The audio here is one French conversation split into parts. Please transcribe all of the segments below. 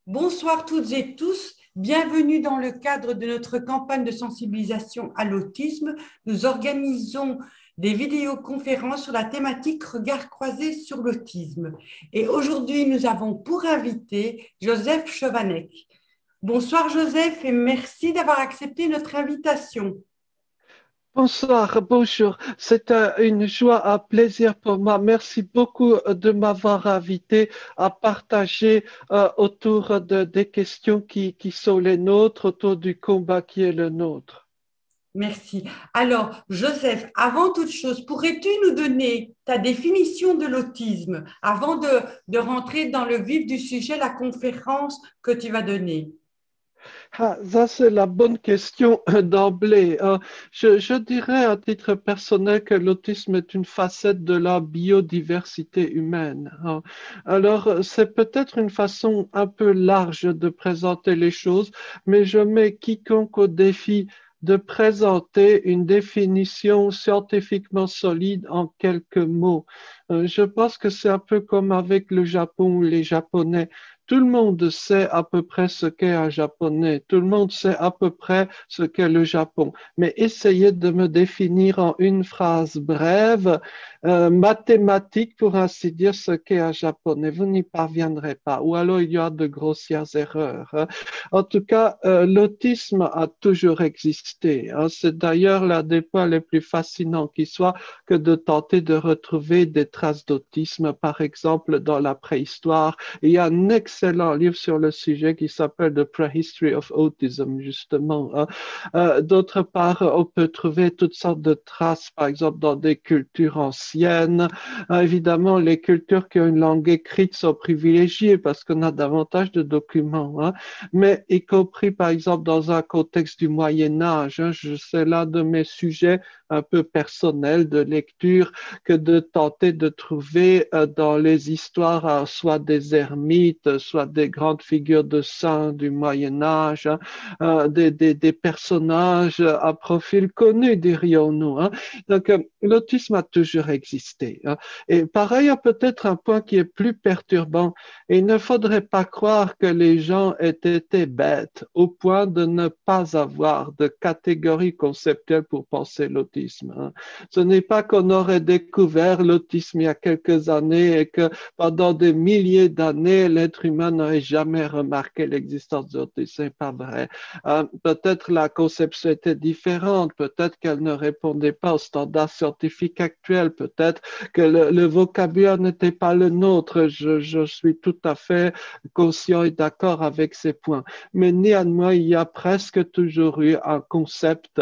Bonsoir toutes et tous, bienvenue dans le cadre de notre campagne de sensibilisation à l'autisme. Nous organisons des vidéoconférences sur la thématique Regard croisé sur l'autisme. Et aujourd'hui, nous avons pour invité Joseph Chovanec. Bonsoir Joseph et merci d'avoir accepté notre invitation. Bonsoir, bonjour. C'est une joie, un plaisir pour moi. Merci beaucoup de m'avoir invité à partager autour des questions qui sont les nôtres, autour du combat qui est le nôtre. Merci. Alors, Joseph, avant toute chose, pourrais-tu nous donner ta définition de l'autisme avant de rentrer dans le vif du sujet, la conférence que tu vas donner? Ah, ça, c'est la bonne question d'emblée. Je dirais à titre personnel que l'autisme est une facette de la biodiversité humaine. Alors, c'est peut-être une façon un peu large de présenter les choses, mais je mets quiconque au défi de présenter une définition scientifiquement solide en quelques mots. Je pense que c'est un peu comme avec le Japon ou les Japonais. Tout le monde sait à peu près ce qu'est un Japonais. Tout le monde sait à peu près ce qu'est le Japon. Mais essayez de me définir en une phrase brève, mathématique pour ainsi dire, ce qu'est un Japonais. Vous n'y parviendrez pas. Ou alors il y a de grossières erreurs. En tout cas, l'autisme a toujours existé. C'est d'ailleurs l'un des points les plus fascinants qui soit que de tenter de retrouver des traces d'autisme, par exemple, dans la préhistoire. Il y a un excellent livre sur le sujet qui s'appelle The Prehistory of Autism, justement. D'autre part, on peut trouver toutes sortes de traces, par exemple, dans des cultures anciennes. Évidemment, les cultures qui ont une langue écrite sont privilégiées parce qu'on a davantage de documents. Mais y compris, par exemple, dans un contexte du Moyen Âge, c'est l'un de mes sujets un peu personnels de lecture que de tenter de trouver dans les histoires soit des ermites, soit des grandes figures de saints du Moyen Âge, des personnages à profil connu, dirions-nous. Donc, l'autisme a toujours existé. Et par ailleurs, peut-être un point qui est plus perturbant, il ne faudrait pas croire que les gens aient été bêtes au point de ne pas avoir de catégorie conceptuelle pour penser l'autisme. Ce n'est pas qu'on aurait découvert l'autisme il y a quelques années et que pendant des milliers d'années, l'être humain n'aurait jamais remarqué l'existence de l'autisme. Ce n'est pas vrai. Peut-être la conception était différente, peut-être qu'elle ne répondait pas aux standards scientifiques actuels, peut-être que le vocabulaire n'était pas le nôtre. Je suis tout à fait conscient et d'accord avec ces points. Mais néanmoins, il y a presque toujours eu un concept,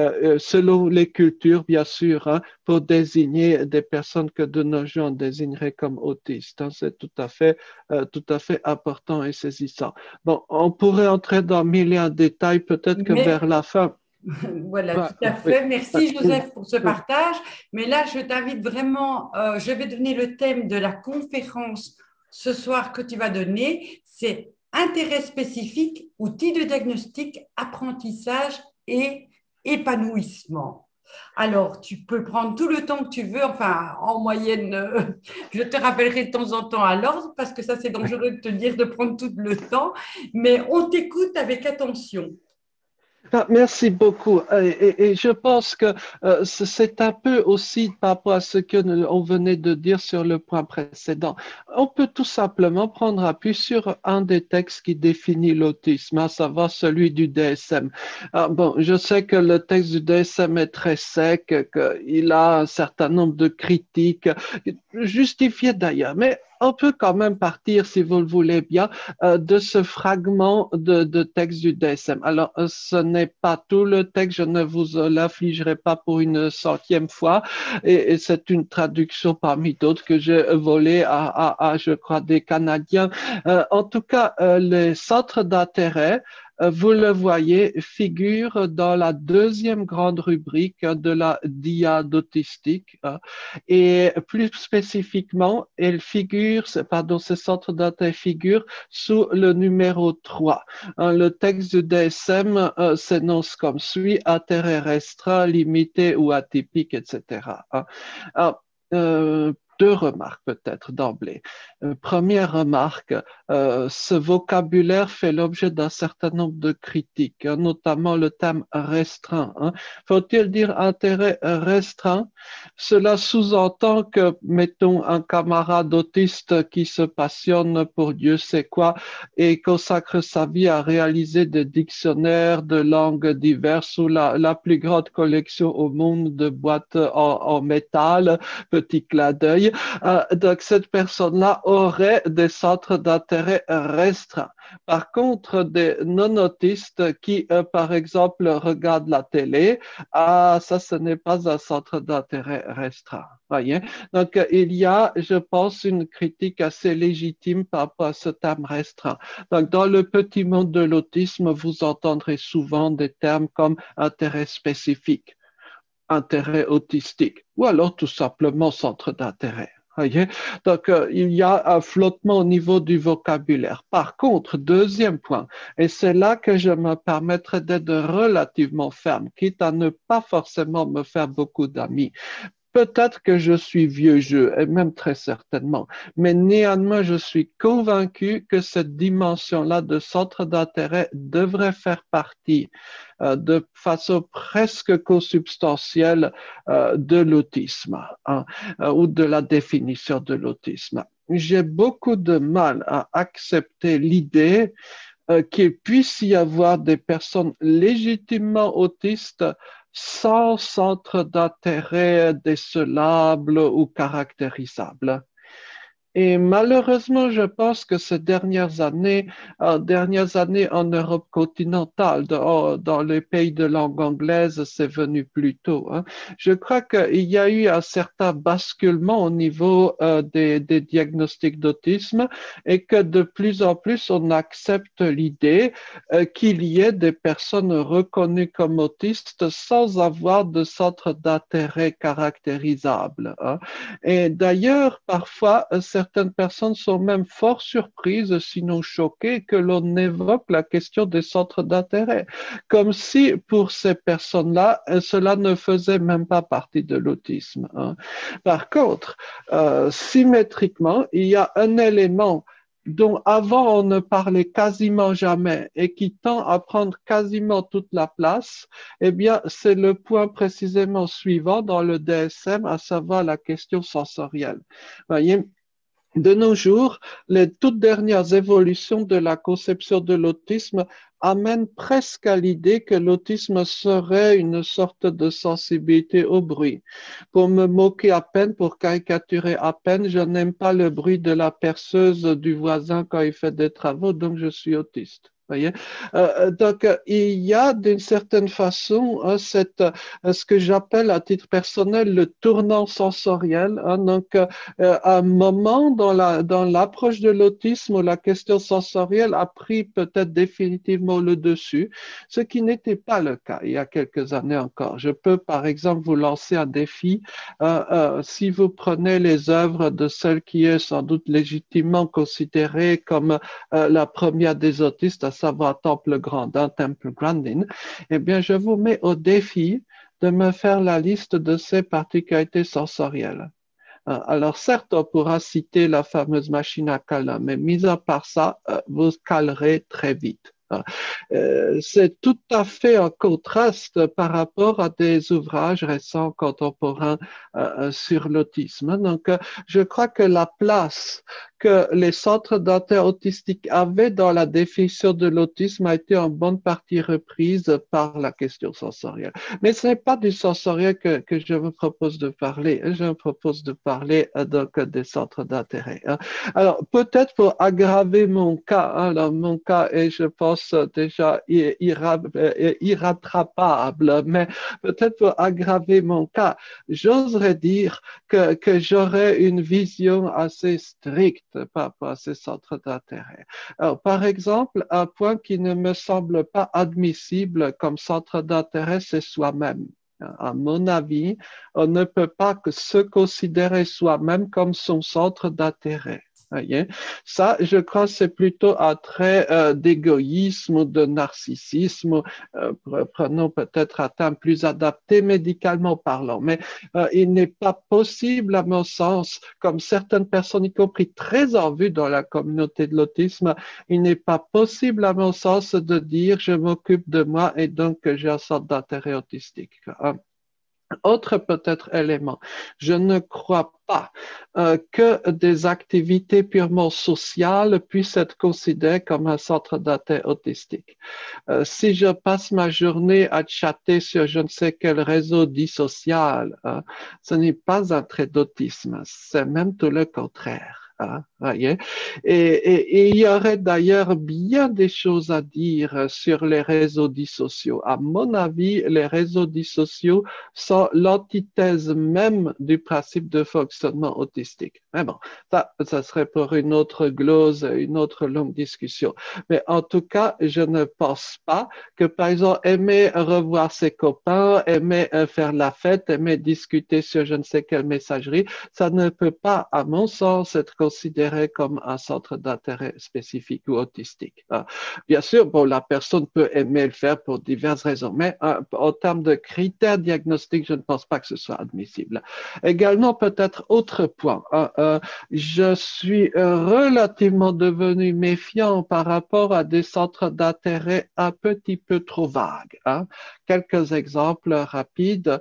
selon les cultures, bien sûr, pour désigner des personnes que de nos jours on désignerait comme autistes. C'est tout à fait important et saisissant. Bon, on pourrait entrer dans mille et un détails, peut-être que Mais vers la fin. voilà, Ouais, tout à oui, fait. Merci oui, Joseph pour ce oui. partage. Mais là, je t'invite vraiment, je vais donner le thème de la conférence ce soir que tu vas donner. C'est intérêt spécifique, outils de diagnostic, apprentissage et épanouissement. Alors, tu peux prendre tout le temps que tu veux, enfin, en moyenne, je te rappellerai de temps en temps à l'ordre parce que ça, c'est dangereux de te dire de prendre tout le temps, mais on t'écoute avec attention. Merci beaucoup. Et je pense que c'est un peu aussi par rapport à ce que on venait de dire sur le point précédent. On peut tout simplement prendre appui sur un des textes qui définit l'autisme, à savoir celui du DSM. Bon, je sais que le texte du DSM est très sec, qu'il a un certain nombre de critiques, justifiées d'ailleurs, mais on peut quand même partir, si vous le voulez bien, de ce fragment de texte du DSM. Alors, ce n'est pas tout le texte, je ne vous l'affligerai pas pour une centième fois, et c'est une traduction parmi d'autres que j'ai volée je crois, des Canadiens. En tout cas, les centres d'intérêt, vous le voyez, figure dans la deuxième grande rubrique de la diade autistique. Et plus spécifiquement, ces centres d'intérêt figurent sous le numéro 3. Le texte du DSM s'énonce comme suit: intérêt restreint, limité ou atypique, etc. Alors, deux remarques peut-être d'emblée. Première remarque, ce vocabulaire fait l'objet d'un certain nombre de critiques, hein, notamment le terme restreint. Hein. Faut-il dire intérêt restreint? Cela sous-entend que, mettons, un camarade autiste qui se passionne pour Dieu sait quoi et consacre sa vie à réaliser des dictionnaires de langues diverses ou la plus grande collection au monde de boîtes en métal, petit clin d'œil. Donc, cette personne-là aurait des centres d'intérêt restreints. Par contre, des non-autistes qui, par exemple, regardent la télé, ça, ce n'est pas un centre d'intérêt restreint. Voyez? Donc, il y a, je pense, une critique assez légitime par rapport à ce terme restreint. Donc, dans le petit monde de l'autisme, vous entendrez souvent des termes comme intérêt spécifique, intérêt autistique, ou alors tout simplement centre d'intérêt. Voyez? Donc, il y a un flottement au niveau du vocabulaire. Par contre, deuxième point, et c'est là que je me permettrai d'être relativement ferme, quitte à ne pas forcément me faire beaucoup d'amis. Peut-être que je suis vieux jeu, et même très certainement, mais néanmoins, je suis convaincu que cette dimension-là de centre d'intérêt devrait faire partie de façon presque consubstantielle de l'autisme, hein, ou de la définition de l'autisme. J'ai beaucoup de mal à accepter l'idée qu'il puisse y avoir des personnes légitimement autistes sans centre d'intérêt décelable ou caractérisable. Et malheureusement, je pense que ces dernières années en Europe continentale, dans les pays de langue anglaise, c'est venu plus tôt. Hein. Je crois qu'il y a eu un certain basculement au niveau des diagnostics d'autisme et que de plus en plus, on accepte l'idée qu'il y ait des personnes reconnues comme autistes sans avoir de centre d'intérêt caractérisable. Hein. Et d'ailleurs, parfois, certaines personnes sont même fort surprises, sinon choquées, que l'on évoque la question des centres d'intérêt, comme si pour ces personnes-là, cela ne faisait même pas partie de l'autisme. Hein. Par contre, symétriquement, il y a un élément dont avant on ne parlait quasiment jamais et qui tend à prendre quasiment toute la place, eh bien, c'est le point précisément suivant dans le DSM, à savoir la question sensorielle. Voyez, de nos jours, les toutes dernières évolutions de la conception de l'autisme amènent presque à l'idée que l'autisme serait une sorte de sensibilité au bruit. Pour me moquer à peine, pour caricaturer à peine, je n'aime pas le bruit de la perceuse du voisin quand il fait des travaux, donc je suis autiste. Voyez? Donc, il y a d'une certaine façon ce que j'appelle à titre personnel le tournant sensoriel. Hein, donc, un moment dans l'approche de l'autisme où la question sensorielle a pris peut-être définitivement le dessus, ce qui n'était pas le cas il y a quelques années encore. Je peux par exemple vous lancer un défi. Si vous prenez les œuvres de celle qui est sans doute légitimement considérée comme la première des autistes, à savoir Temple Grandin, Temple Grandin, eh bien, je vous mets au défi de me faire la liste de ces particularités sensorielles. Alors, certes, on pourra citer la fameuse machine à câlin, mais mis à part ça, vous calerez très vite. C'est tout à fait en contraste par rapport à des ouvrages récents contemporains sur l'autisme. Donc, je crois que la place que les centres d'intérêt autistique avaient dans la définition de l'autisme a été en bonne partie reprise par la question sensorielle. Mais ce n'est pas du sensoriel que je vous propose de parler. Je vous propose de parler donc des centres d'intérêt. Hein. Alors, peut-être pour aggraver mon cas, hein, alors mon cas est, je pense, déjà irrattrapable, mais peut-être pour aggraver mon cas, j'oserais dire que j'aurais une vision assez stricte par rapport à ces centres d'intérêt. Alors, par exemple, un point qui ne me semble pas admissible comme centre d'intérêt, c'est soi-même. À mon avis, on ne peut pas que se considérer soi-même comme son centre d'intérêt. Voyez? Ça, je crois, c'est plutôt un trait d'égoïsme ou de narcissisme. Prenons peut-être un terme plus adapté médicalement parlant. Mais il n'est pas possible, à mon sens, comme certaines personnes, y compris très en vue dans la communauté de l'autisme, il n'est pas possible, à mon sens, de dire je m'occupe de moi et donc j'ai une sorte d'intérêt autistique. Autre peut-être élément, je ne crois pas que des activités purement sociales puissent être considérées comme un centre d'intérêt autistique. Si je passe ma journée à chatter sur je ne sais quel réseau dit social, ce n'est pas un trait d'autisme, c'est même tout le contraire. Voyez? Et il y aurait d'ailleurs bien des choses à dire sur les réseaux dits sociaux. À mon avis, les réseaux dits sociaux sont l'antithèse même du principe de fonctionnement autistique. Mais bon, ça serait pour une autre glose, une autre longue discussion. Mais en tout cas, je ne pense pas que, par exemple, aimer revoir ses copains, aimer faire la fête, aimer discuter sur je ne sais quelle messagerie, ça ne peut pas, à mon sens, être considéré comme un centre d'intérêt spécifique ou autistique. Bien sûr, bon, la personne peut aimer le faire pour diverses raisons, mais en termes de critères diagnostiques, je ne pense pas que ce soit admissible. Également, peut-être autre point, je suis relativement devenu méfiant par rapport à des centres d'intérêt un petit peu trop vagues. Quelques exemples rapides.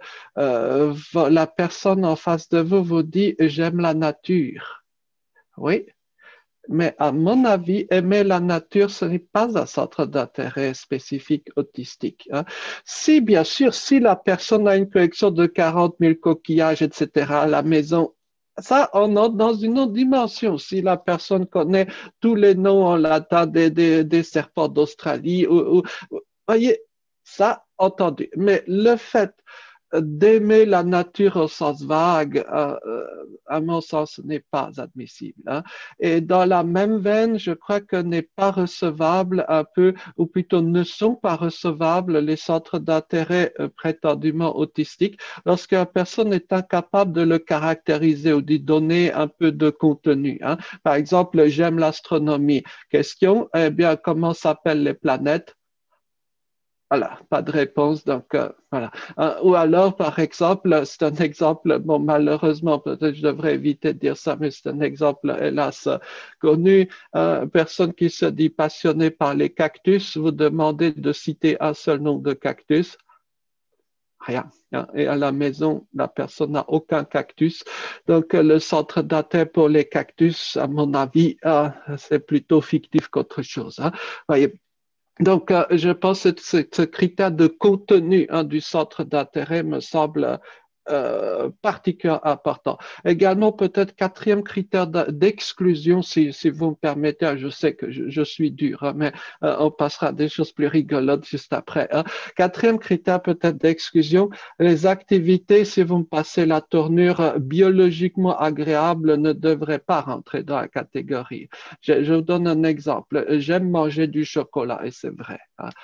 La personne en face de vous vous dit « j'aime la nature ». Oui, mais à mon avis, aimer la nature, ce n'est pas un centre d'intérêt spécifique autistique. Si, bien sûr, si la personne a une collection de 40 000 coquillages, etc., à la maison, ça, on entre dans une autre dimension. Si la personne connaît tous les noms en latin des serpents d'Australie, voyez, ça, entendu. Mais le fait d'aimer la nature au sens vague, à mon sens, n'est pas admissible. Et dans la même veine, je crois que n'est pas recevable un peu, ou plutôt ne sont pas recevables les centres d'intérêt prétendument autistiques lorsqu'une personne est incapable de le caractériser ou d'y donner un peu de contenu. Par exemple, j'aime l'astronomie. Question, eh bien, comment s'appellent les planètes? Voilà, pas de réponse, donc voilà. Ou alors, par exemple, c'est un exemple, bon, malheureusement, peut-être je devrais éviter de dire ça, mais c'est un exemple, hélas, connu. Personne qui se dit passionnée par les cactus, vous demandez de citer un seul nom de cactus. Rien. Et à la maison, la personne n'a aucun cactus. Donc, le centre d'intérêt pour les cactus, à mon avis, c'est plutôt fictif qu'autre chose. Voyez. Donc, je pense que ce critère de contenu du centre d'intérêt me semble particulièrement important. Également, peut-être quatrième critère d'exclusion, si vous me permettez, je sais que je suis dur, mais on passera à des choses plus rigolotes juste après. Quatrième critère peut-être d'exclusion, les activités, si vous me passez la tournure, biologiquement agréables ne devraient pas rentrer dans la catégorie. Je vous donne un exemple. J'aime manger du chocolat, et c'est vrai.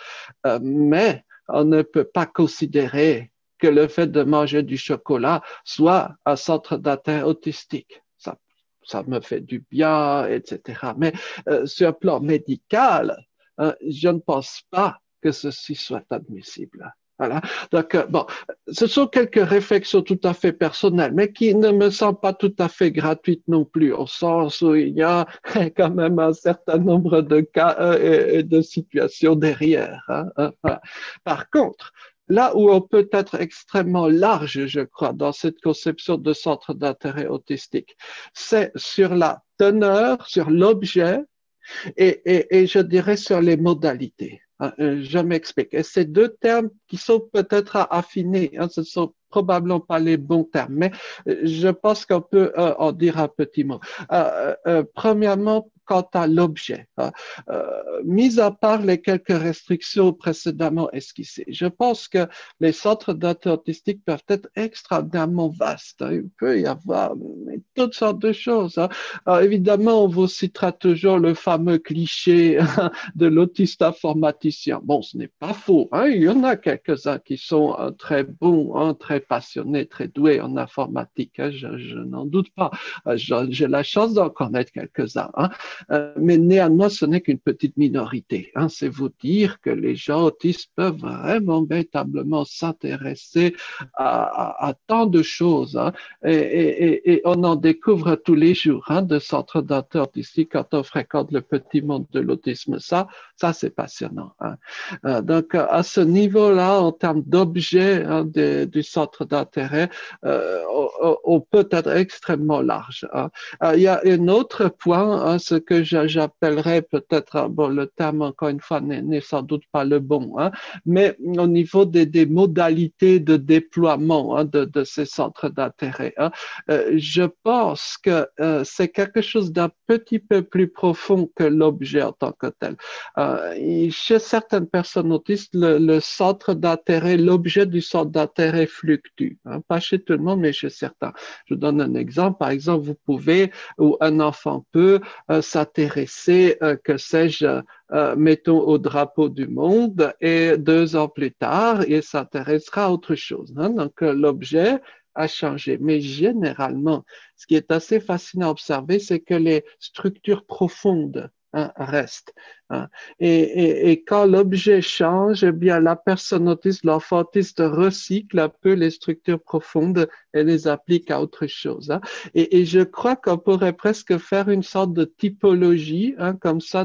Mais on ne peut pas considérer que le fait de manger du chocolat soit un centre d'intérêt autistique. Ça me fait du bien, etc. Mais sur un plan médical, je ne pense pas que ceci soit admissible. Voilà. Donc, bon, ce sont quelques réflexions tout à fait personnelles, mais qui ne me semblent pas tout à fait gratuites non plus, au sens où il y a quand même un certain nombre de cas et de situations derrière. Voilà. Par contre, là où on peut être extrêmement large, je crois, dans cette conception de centre d'intérêt autistique, c'est sur la teneur, sur l'objet et je dirais sur les modalités. Je m'explique. Et ces deux termes qui sont peut-être à affiner, ce ne sont probablement pas les bons termes, mais je pense qu'on peut en dire un petit mot. Premièrement, quant à l'objet, mis à part les quelques restrictions précédemment esquissées. Je pense que les centres d'intérêt autistique peuvent être extraordinairement vastes. Il peut y avoir toutes sortes de choses. Alors, évidemment, on vous citera toujours le fameux cliché de l'autiste informaticien. Bon, ce n'est pas faux. Il y en a quelques-uns qui sont très bons, très passionnés, très doués en informatique. Je n'en doute pas. J'ai la chance d'en connaître quelques-uns. Mais néanmoins, ce n'est qu'une petite minorité. C'est vous dire que les gens autistes peuvent vraiment véritablement s'intéresser à tant de choses. Et on en découvre tous les jours de centres d'intérêt autistique quand on fréquente le petit monde de l'autisme. Ça c'est passionnant. Donc, à ce niveau-là, en termes d'objets du centre d'intérêt, on peut être extrêmement large. Il y a un autre point, ce que j'appellerais peut-être, bon, le terme, encore une fois, n'est sans doute pas le bon, mais au niveau des modalités de déploiement de ces centres d'intérêt, je pense que c'est quelque chose d'un petit peu plus profond que l'objet en tant que tel. Chez certaines personnes autistes, le centre d'intérêt, l'objet du centre d'intérêt fluctue. Pas chez tout le monde, mais chez certains. Je donne un exemple. Par exemple, vous pouvez, ou un enfant peut s'intéresser, que sais-je, mettons au drapeau du monde, et 2 ans plus tard, il s'intéressera à autre chose. Donc, l'objet a changé. Mais généralement, ce qui est assez fascinant à observer, c'est que les structures profondes restent. Et quand l'objet change, eh bien, la personne autiste, l'enfant autiste recycle un peu les structures profondes et les applique à autre chose. Et je crois qu'on pourrait presque faire une sorte de typologie, comme ça,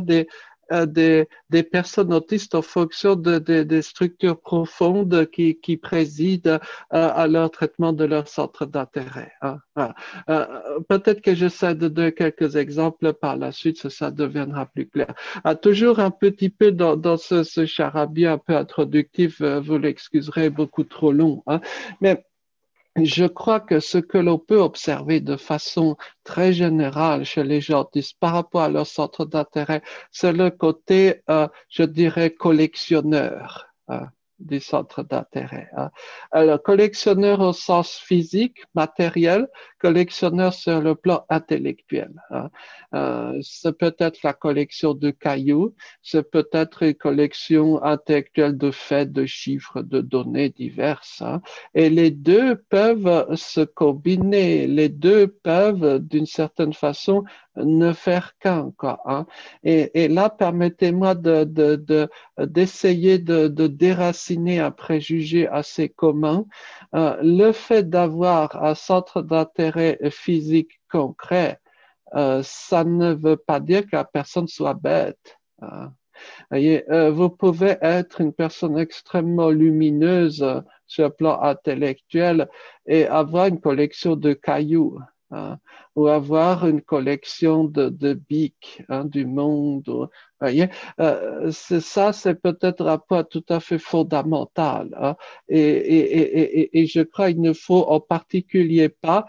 des personnes autistes en fonction des structures profondes qui président à leur traitement de leur centre d'intérêt. Peut-être que j'essaie de donner quelques exemples par la suite, ça deviendra plus clair. Toujours un petit peu dans ce charabia un peu introductif, vous l'excuserez, beaucoup trop long, mais je crois que ce que l'on peut observer de façon très générale chez les gens autistes par rapport à leur centre d'intérêt, c'est le côté, je dirais, collectionneur du centre d'intérêt. Alors, collectionneur au sens physique, matériel, collectionneur sur le plan intellectuel. C'est peut-être la collection de cailloux, c'est peut-être une collection intellectuelle de faits, de chiffres, de données diverses. Et les deux peuvent se combiner, les deux peuvent, d'une certaine façon, ne faire qu'un, quoi. Et là, permettez-moi d'essayer de déraciner un préjugé assez commun. Le fait d'avoir un centre d'intérêt physique concret, ça ne veut pas dire que la personne soit bête. Voyez, vous pouvez être une personne extrêmement lumineuse sur le plan intellectuel et avoir une collection de cailloux. Ou avoir une collection de bics du monde. Voyez, c'est peut-être un point tout à fait fondamental. Et je crois qu'il ne faut en particulier pas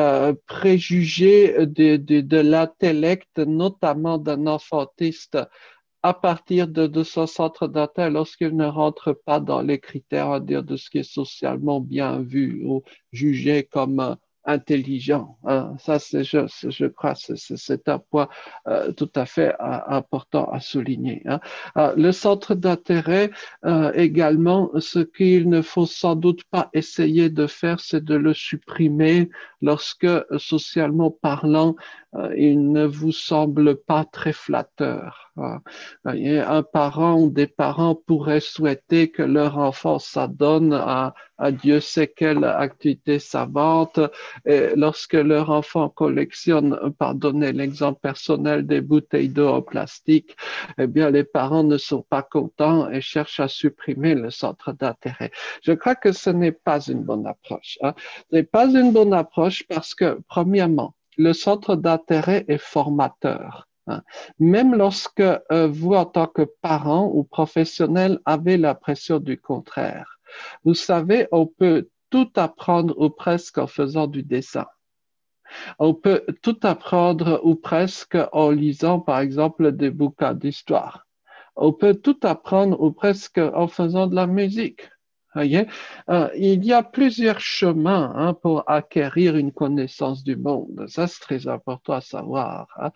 préjuger de l'intellect, notamment d'un enfant autiste, à partir de son centre d'intérêt lorsqu'il ne rentre pas dans les critères, on va dire, de ce qui est socialement bien vu ou jugé comme intelligent. Ça, je crois, c'est un point tout à fait important à souligner. Le centre d'intérêt, également, ce qu'il ne faut sans doute pas essayer de faire, c'est de le supprimer lorsque, socialement parlant, il ne vous semble pas très flatteur. Un parent ou des parents pourraient souhaiter que leur enfant s'adonne à Dieu sait quelle activité savante. Et lorsque leur enfant collectionne, pardonnez l'exemple personnel, des bouteilles d'eau en plastique, eh bien, les parents ne sont pas contents et cherchent à supprimer le centre d'intérêt. Je crois que ce n'est pas une bonne approche. Ce n'est pas une bonne approche parce que, premièrement, le centre d'intérêt est formateur. Même lorsque vous, en tant que parent ou professionnel, avez l'impression du contraire. Vous savez, on peut tout apprendre ou presque en faisant du dessin. On peut tout apprendre ou presque en lisant, par exemple, des bouquins d'histoire. On peut tout apprendre ou presque en faisant de la musique. Voyez? Il y a plusieurs chemins hein, pour acquérir une connaissance du monde. Ça, c'est très important à savoir. Hein.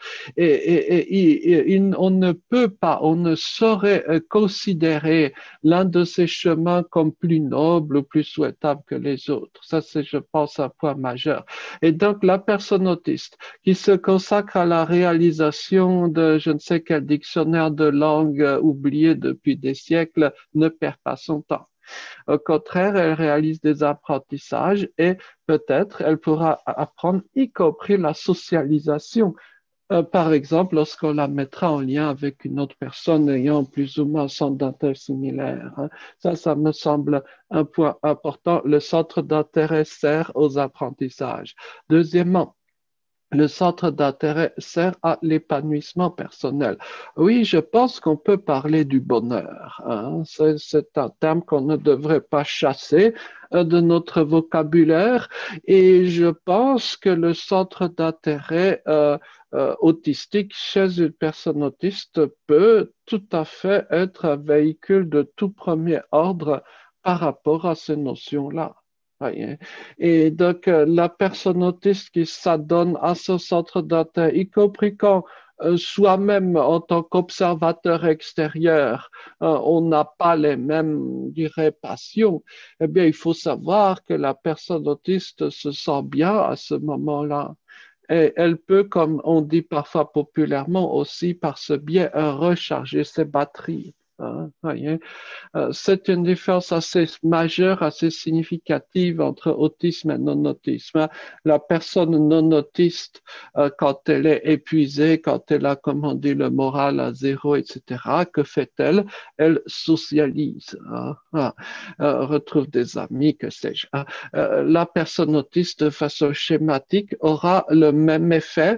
On ne peut pas, on ne saurait considérer l'un de ces chemins comme plus noble ou plus souhaitable que les autres. Ça, c'est, je pense, un point majeur. Et donc, la personne autiste qui se consacre à la réalisation de je ne sais quel dictionnaire de langue oublié depuis des siècles ne perd pas son temps. Au contraire, elle réalise des apprentissages et peut-être elle pourra apprendre, y compris la socialisation. Par exemple, lorsqu'on la mettra en lien avec une autre personne ayant plus ou moins un centre d'intérêt similaire. Hein. Ça me semble un point important. Le centre d'intérêt sert aux apprentissages. Deuxièmement, le centre d'intérêt sert à l'épanouissement personnel. Oui, je pense qu'on peut parler du bonheur. Hein. C'est un terme qu'on ne devrait pas chasser de notre vocabulaire et je pense que le centre d'intérêt autistique chez une personne autiste peut tout à fait être un véhicule de tout premier ordre par rapport à ces notions-là. Voyez. Et donc, la personne autiste qui s'adonne à ce centre d'intérêt, y compris quand soi-même, en tant qu'observateur extérieur, on n'a pas les mêmes, je dirais, passions, eh bien, il faut savoir que la personne autiste se sent bien à ce moment-là. Et elle peut, comme on dit parfois populairement aussi, par ce biais, recharger ses batteries. Hein, voyez. C'est une différence assez majeure, assez significative entre autisme et non-autisme. La personne non-autiste, quand elle est épuisée, quand elle a, comme on dit, le moral à zéro, etc., que fait-elle? Elle socialise, hein, retrouve des amis, que sais-je. La personne autiste, de façon schématique, aura le même effet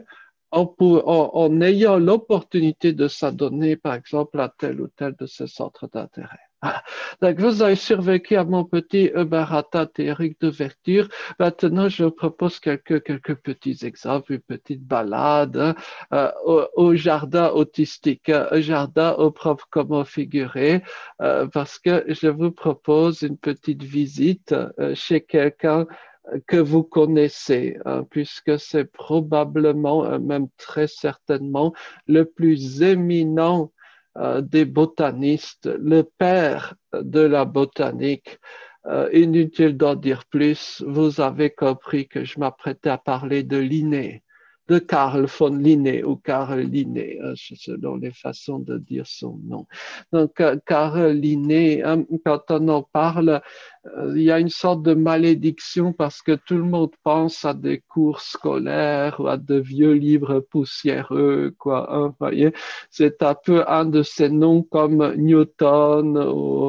en ayant l'opportunité de s'adonner, par exemple, à tel ou tel de ces centres d'intérêt. Ah, donc, vous avez survécu à mon petit barata théorique d'ouverture. Maintenant, je vous propose quelques petits exemples, une petite balade hein, au jardin autistique, un jardin au propre comment figurer, parce que je vous propose une petite visite chez quelqu'un que vous connaissez, hein, puisque c'est probablement, même très certainement, le plus éminent des botanistes, le père de la botanique. Inutile d'en dire plus, vous avez compris que je m'apprêtais à parler de Linné, de Carl von Linné ou Carl Linné, selon les façons de dire son nom. Donc, Carl Linné, hein, quand on en parle, il y a une sorte de malédiction parce que tout le monde pense à des cours scolaires ou à de vieux livres poussiéreux, quoi. Hein, voyez, c'est un peu un de ces noms comme Newton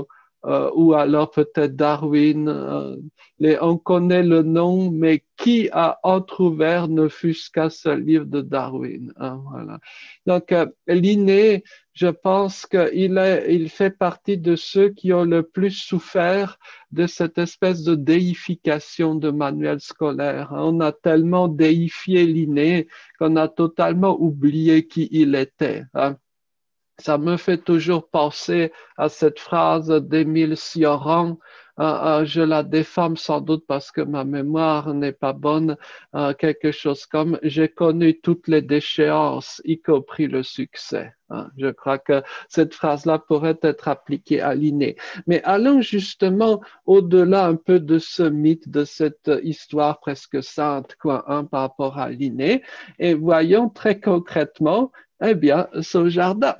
ou alors peut-être Darwin. On connaît le nom, mais qui a entrouvert ne fût-ce qu'un seul livre de Darwin. Hein, voilà. Donc, Linné, je pense qu'il fait partie de ceux qui ont le plus souffert de cette espèce de déification de manuel scolaire. On a tellement déifié Linné qu'on a totalement oublié qui il était. Hein. Ça me fait toujours penser à cette phrase d'Émile Cioran. Je la défame sans doute parce que ma mémoire n'est pas bonne. Quelque chose comme j'ai connu toutes les déchéances, y compris le succès. Je crois que cette phrase-là pourrait être appliquée à Linné. Mais allons justement au-delà un peu de ce mythe, de cette histoire presque sainte, quoi, hein, par rapport à Linné, et voyons très concrètement eh bien, ce jardin.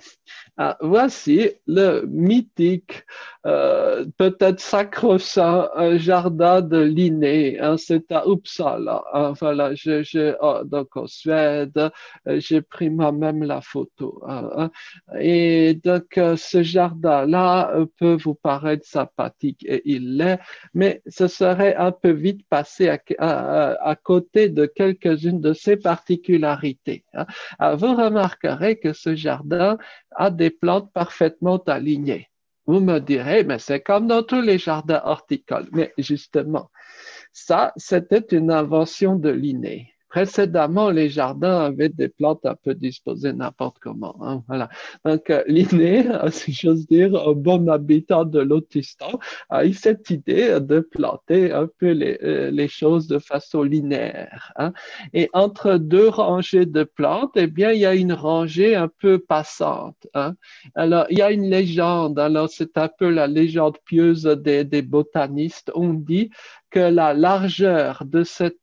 Voici le mythique, peut-être sacro-saint jardin de Linné. Hein, c'est à Uppsala. Hein, voilà, donc en Suède, j'ai pris moi-même la photo. Hein, et donc, ce jardin-là peut vous paraître sympathique et il l'est, mais ce serait un peu vite passé à côté de quelques-unes de ses particularités. Hein. Vous remarquerez que ce jardin a des plantes parfaitement alignées. Vous me direz, mais c'est comme dans tous les jardins horticoles. Mais justement, ça, c'était une invention de Linné. Précédemment, les jardins avaient des plantes un peu disposées n'importe comment. Hein, voilà. Donc, Linné, si j'ose dire, un bon habitant de Lotistan, a eu cette idée de planter un peu les choses de façon linéaire. Hein. Et entre deux rangées de plantes, eh bien, il y a une rangée un peu passante. Hein. Alors, il y a une légende. Alors, c'est un peu la légende pieuse des botanistes. On dit que la largeur de cette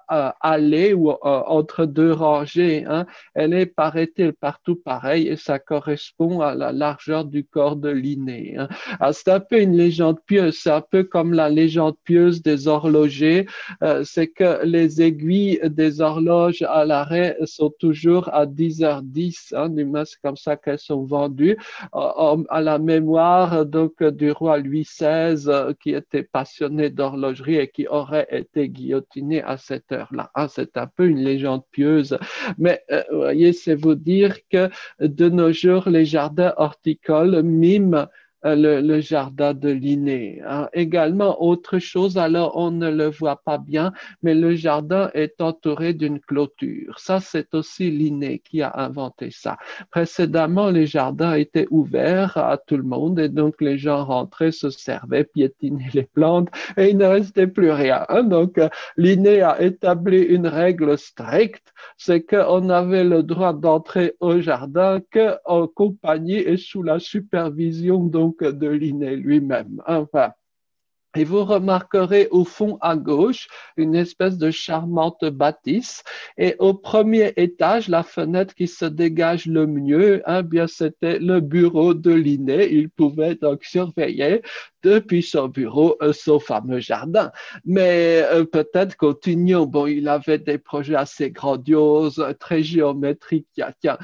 allée ou entre deux rangées, hein, elle est, paraît-il, partout pareille et ça correspond à la largeur du corps de Linné. Hein. C'est un peu une légende pieuse, c'est un peu comme la légende pieuse des horlogers, c'est que les aiguilles des horloges à l'arrêt sont toujours à 10h10, hein, du moins c'est comme ça qu'elles sont vendues, à la mémoire donc du roi Louis XVI qui était passionné d'horlogerie et qui aurait été guillotiné à cette heure-là. Hein, c'est un peu une légende pieuse, mais vous voyez, c'est vous dire que de nos jours, les jardins horticoles miment le jardin de Linné. Hein. Également, autre chose, alors on ne le voit pas bien, mais le jardin est entouré d'une clôture. Ça, c'est aussi Linné qui a inventé ça. Précédemment, les jardins étaient ouverts à tout le monde et donc les gens rentraient, se servaient, piétinaient les plantes et il ne restait plus rien. Hein. Donc, Linné a établi une règle stricte, c'est qu'on avait le droit d'entrer au jardin qu'en compagnie et sous la supervision donc de Linné lui-même. Enfin, et vous remarquerez au fond à gauche une espèce de charmante bâtisse. Et au premier étage, la fenêtre qui se dégage le mieux, hein, bien c'était le bureau de Linné. Il pouvait donc surveiller depuis son bureau son fameux jardin. Mais peut-être continuons. Bon, il avait des projets assez grandioses, très géométriques. Tiens,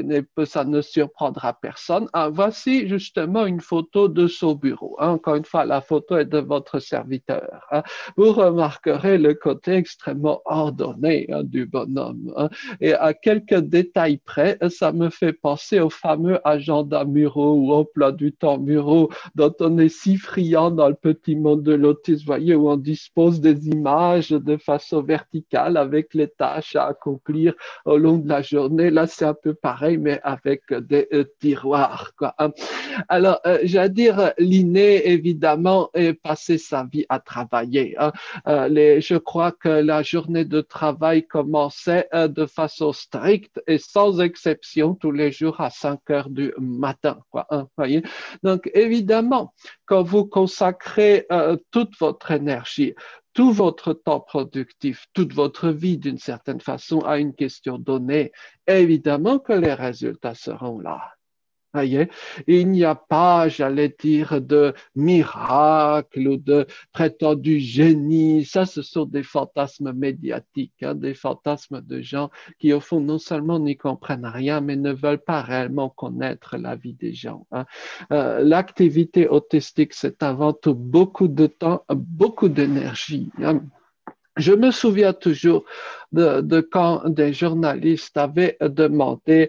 ça ne surprendra personne. Ah, voici justement une photo de son bureau. Hein. Encore une fois, la photo est de votre serviteur. Hein. Vous remarquerez le côté extrêmement ordonné hein, du bonhomme. Hein. Et à quelques détails près, ça me fait penser au fameux agenda Murau ou emploi du temps Murau dont on est si friand dans le petit monde de l'autisme, voyez, où on dispose des images de façon verticale avec les tâches à accomplir au long de la journée. Là, c'est un peu pareil, mais avec des tiroirs, quoi. Alors, j'allais dire, Linné, évidemment, est passé sa vie à travailler. Hein. Je crois que la journée de travail commençait de façon stricte et sans exception tous les jours à 5 heures du matin, quoi. Hein, voyez. Donc, évidemment, quand vous consacrez toute votre énergie, tout votre temps productif, toute votre vie d'une certaine façon à une question donnée, évidemment que les résultats seront là. Voyez, il n'y a pas, j'allais dire, de miracle ou de prétendu génie. Ça, ce sont des fantasmes médiatiques, hein, des fantasmes de gens qui, au fond, non seulement n'y comprennent rien, mais ne veulent pas réellement connaître la vie des gens. Hein. L'activité autistique, c'est avant tout beaucoup de temps, beaucoup d'énergie. Hein. Je me souviens toujours de quand des journalistes avaient demandé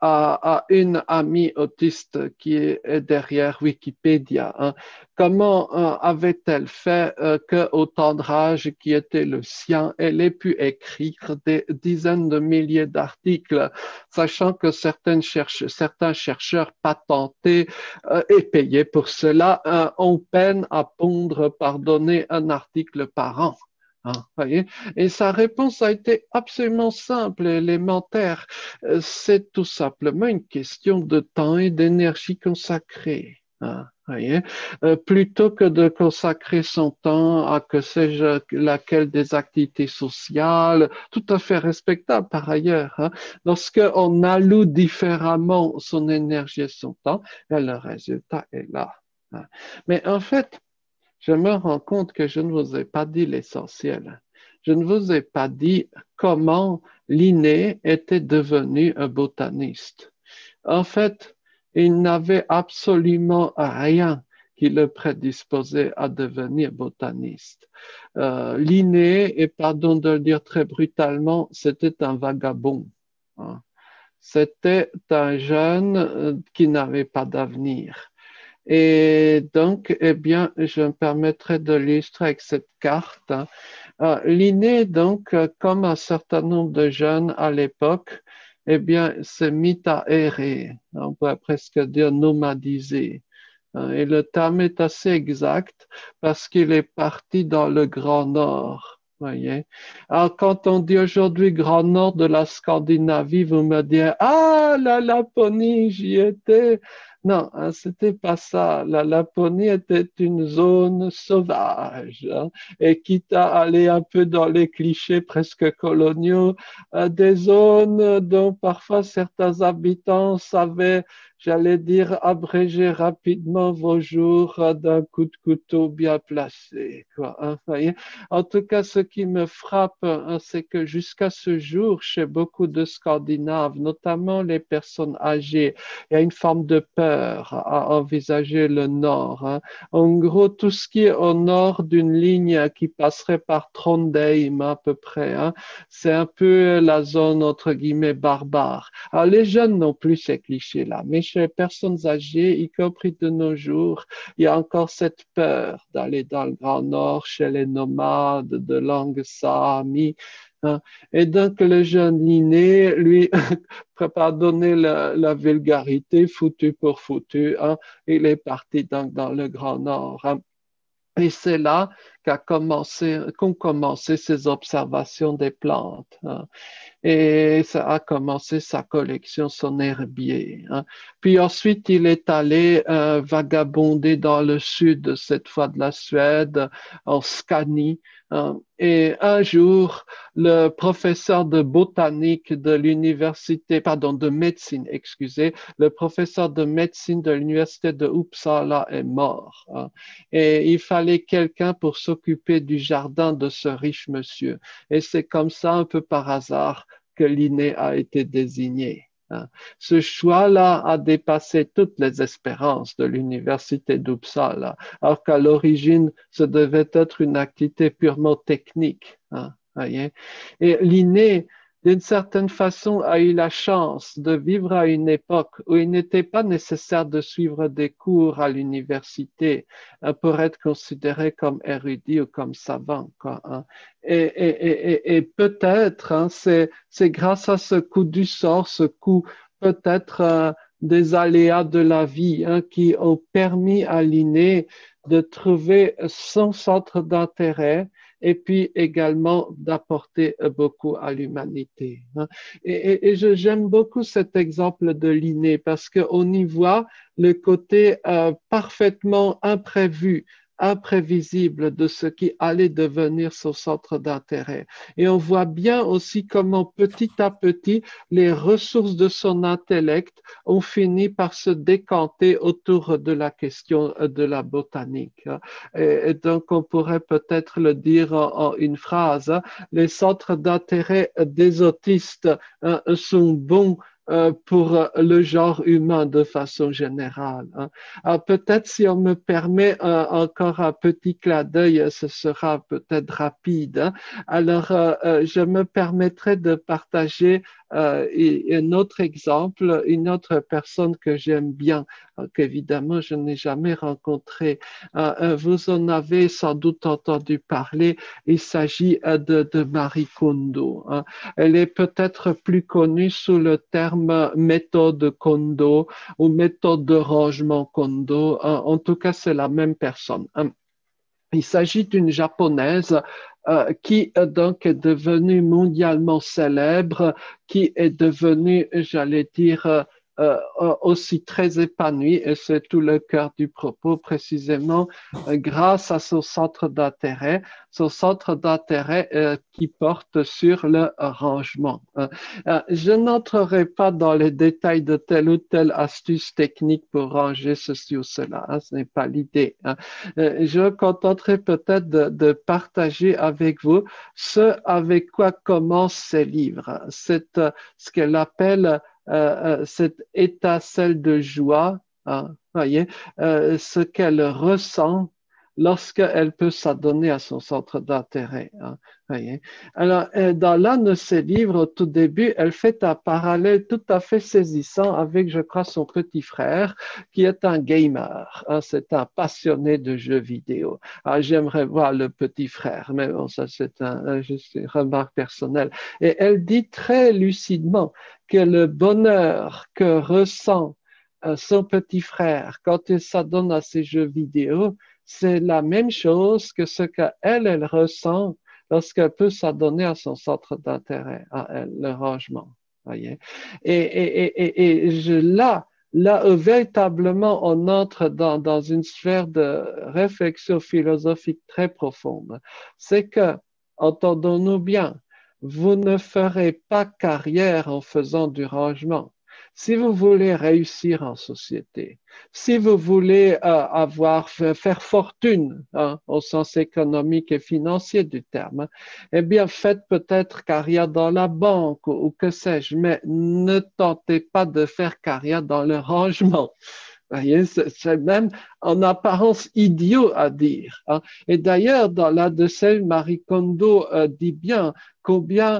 à une amie autiste qui est derrière Wikipédia, hein, comment avait-elle fait qu'au tendre âge qui était le sien, elle ait pu écrire des dizaines de milliers d'articles, sachant que certains chercheurs patentés et payés pour cela ont peine à pondre, pardonner un article par an. Hein, voyez? Et sa réponse a été absolument simple et élémentaire. C'est tout simplement une question de temps et d'énergie consacrée. Hein, voyez? Plutôt que de consacrer son temps à que sais-je laquelle des activités sociales, tout à fait respectable par ailleurs. Hein, lorsqu'on alloue différemment son énergie et son temps, le résultat est là. Hein. Mais en fait, je me rends compte que je ne vous ai pas dit l'essentiel. Je ne vous ai pas dit comment Linné était devenu un botaniste. En fait, il n'avait absolument rien qui le prédisposait à devenir botaniste. Linné, et pardon de le dire très brutalement, c'était un vagabond. Hein. C'était un jeune qui n'avait pas d'avenir. Et donc, eh bien, je me permettrai de l'illustrer avec cette carte. L'inné, donc, comme un certain nombre de jeunes à l'époque, eh bien, s'est mis à errer. On pourrait presque dire nomadiser. Et le terme est assez exact parce qu'il est parti dans le Grand Nord. Voyez. Alors, quand on dit aujourd'hui Grand Nord de la Scandinavie, vous me direz, ah, la Laponie, j'y étais. Non, hein, c'était pas ça. La Laponie était une zone sauvage, hein, et quitte à aller un peu dans les clichés presque coloniaux, des zones dont parfois certains habitants savaient, j'allais dire, abréger rapidement vos jours d'un coup de couteau bien placé, quoi, hein, voyez. En tout cas, ce qui me frappe, hein, c'est que jusqu'à ce jour, chez beaucoup de Scandinaves, notamment les personnes âgées, il y a une forme de peur à envisager le nord, hein. En gros, tout ce qui est au nord d'une ligne qui passerait par Trondheim à peu près, hein, c'est un peu la zone entre guillemets barbare. Alors les jeunes n'ont plus ces clichés-là, mais chez les personnes âgées, y compris de nos jours, il y a encore cette peur d'aller dans le Grand Nord chez les nomades de langue sami, hein. Et donc le jeune Linné, lui, pardonnez la vulgarité, foutu pour foutu, hein, il est parti donc dans le Grand Nord, hein. Et c'est là qu'ont commencé ces observations des plantes, hein. Et ça a commencé sa collection, son herbier, hein. Puis ensuite, il est allé vagabonder dans le sud, cette fois de la Suède, en Scanie, hein. Et un jour, le professeur de botanique de l'université, pardon, de médecine, excusez, le professeur de médecine de l'université de Uppsala est mort, hein. Et il fallait quelqu'un pour s'occuper du jardin de ce riche monsieur. Et c'est comme ça, un peu par hasard, que Linné a été désigné, hein. Ce choix-là a dépassé toutes les espérances de l'université d'Uppsala, alors qu'à l'origine, ce devait être une activité purement technique, hein, voyez. Et Linné, d'une certaine façon, a eu la chance de vivre à une époque où il n'était pas nécessaire de suivre des cours à l'université pour être considéré comme érudit ou comme savant, quoi, hein. Et peut-être, hein, c'est grâce à ce coup du sort, ce coup peut-être des aléas de la vie, hein, qui ont permis à Linné de trouver son centre d'intérêt et puis également d'apporter beaucoup à l'humanité, hein. Et j'aime beaucoup cet exemple de Linné parce qu'on y voit le côté parfaitement imprévu, imprévisible de ce qui allait devenir son centre d'intérêt. Et on voit bien aussi comment petit à petit, les ressources de son intellect ont fini par se décanter autour de la question de la botanique. Et donc, on pourrait peut-être le dire en une phrase, hein, les centres d'intérêt des autistes sont bons pour le genre humain de façon générale, hein. Alors peut-être si on me permet encore un petit clin d'œil, ce sera peut-être rapide, hein. Alors je me permettrai de partager un autre exemple, une autre personne que j'aime bien, qu'évidemment je n'ai jamais rencontrée. Vous en avez sans doute entendu parler, il s'agit de Marie Kondo, hein. Elle est peut-être plus connue sous le terme méthode Kondo ou méthode de rangement Kondo. En tout cas, c'est la même personne. Il s'agit d'une japonaise qui donc est devenue mondialement célèbre, qui est devenue, j'allais dire, aussi très épanouie, et c'est tout le cœur du propos, précisément grâce à son centre d'intérêt qui porte sur le rangement. Je n'entrerai pas dans les détails de telle ou telle astuce technique pour ranger ceci ou cela, hein, ce n'est pas l'idée, hein. Je me contenterai peut-être de partager avec vous ce avec quoi commencent ces livres. C'est ce qu'elle appelle cette étincelle de joie, hein, voyez, ce qu'elle ressent lorsqu'elle peut s'adonner à son centre d'intérêt. Hein, voyez. Alors, dans l'un de ses livres, au tout début, elle fait un parallèle tout à fait saisissant avec, je crois, son petit frère, qui est un gamer. Hein, c'est un passionné de jeux vidéo. Alors, j'aimerais voir le petit frère, mais bon, ça, juste une remarque personnelle. Et elle dit très lucidement que le bonheur que ressent son petit frère quand il s'adonne à ces jeux vidéo, c'est la même chose que ce qu'elle ressent lorsqu'elle peut s'adonner à son centre d'intérêt, à elle, le rangement. Voyez? Là, véritablement, on entre dans une sphère de réflexion philosophique très profonde. C'est que, entendons-nous bien, vous ne ferez pas carrière en faisant du rangement. Si vous voulez réussir en société, si vous voulez faire fortune, hein, au sens économique et financier du terme, hein, eh bien, faites peut-être carrière dans la banque ou que sais-je, mais ne tentez pas de faire carrière dans le rangement. Vous voyez, c'est même en apparence idiot à dire. Hein. Et d'ailleurs, dans la de celle, Marie Kondo dit bien combien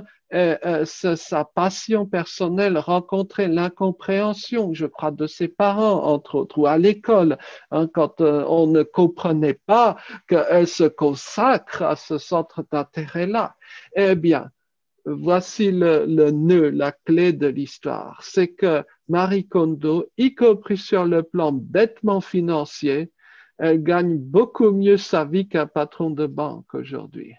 sa passion personnelle rencontrait l'incompréhension, je crois, de ses parents, entre autres, ou à l'école, hein, quand on ne comprenait pas qu'elle se consacre à ce centre d'intérêt-là. Eh bien, voici le nœud, la clé de l'histoire. C'est que Marie Kondo, y compris sur le plan bêtement financier, elle gagne beaucoup mieux sa vie qu'un patron de banque aujourd'hui.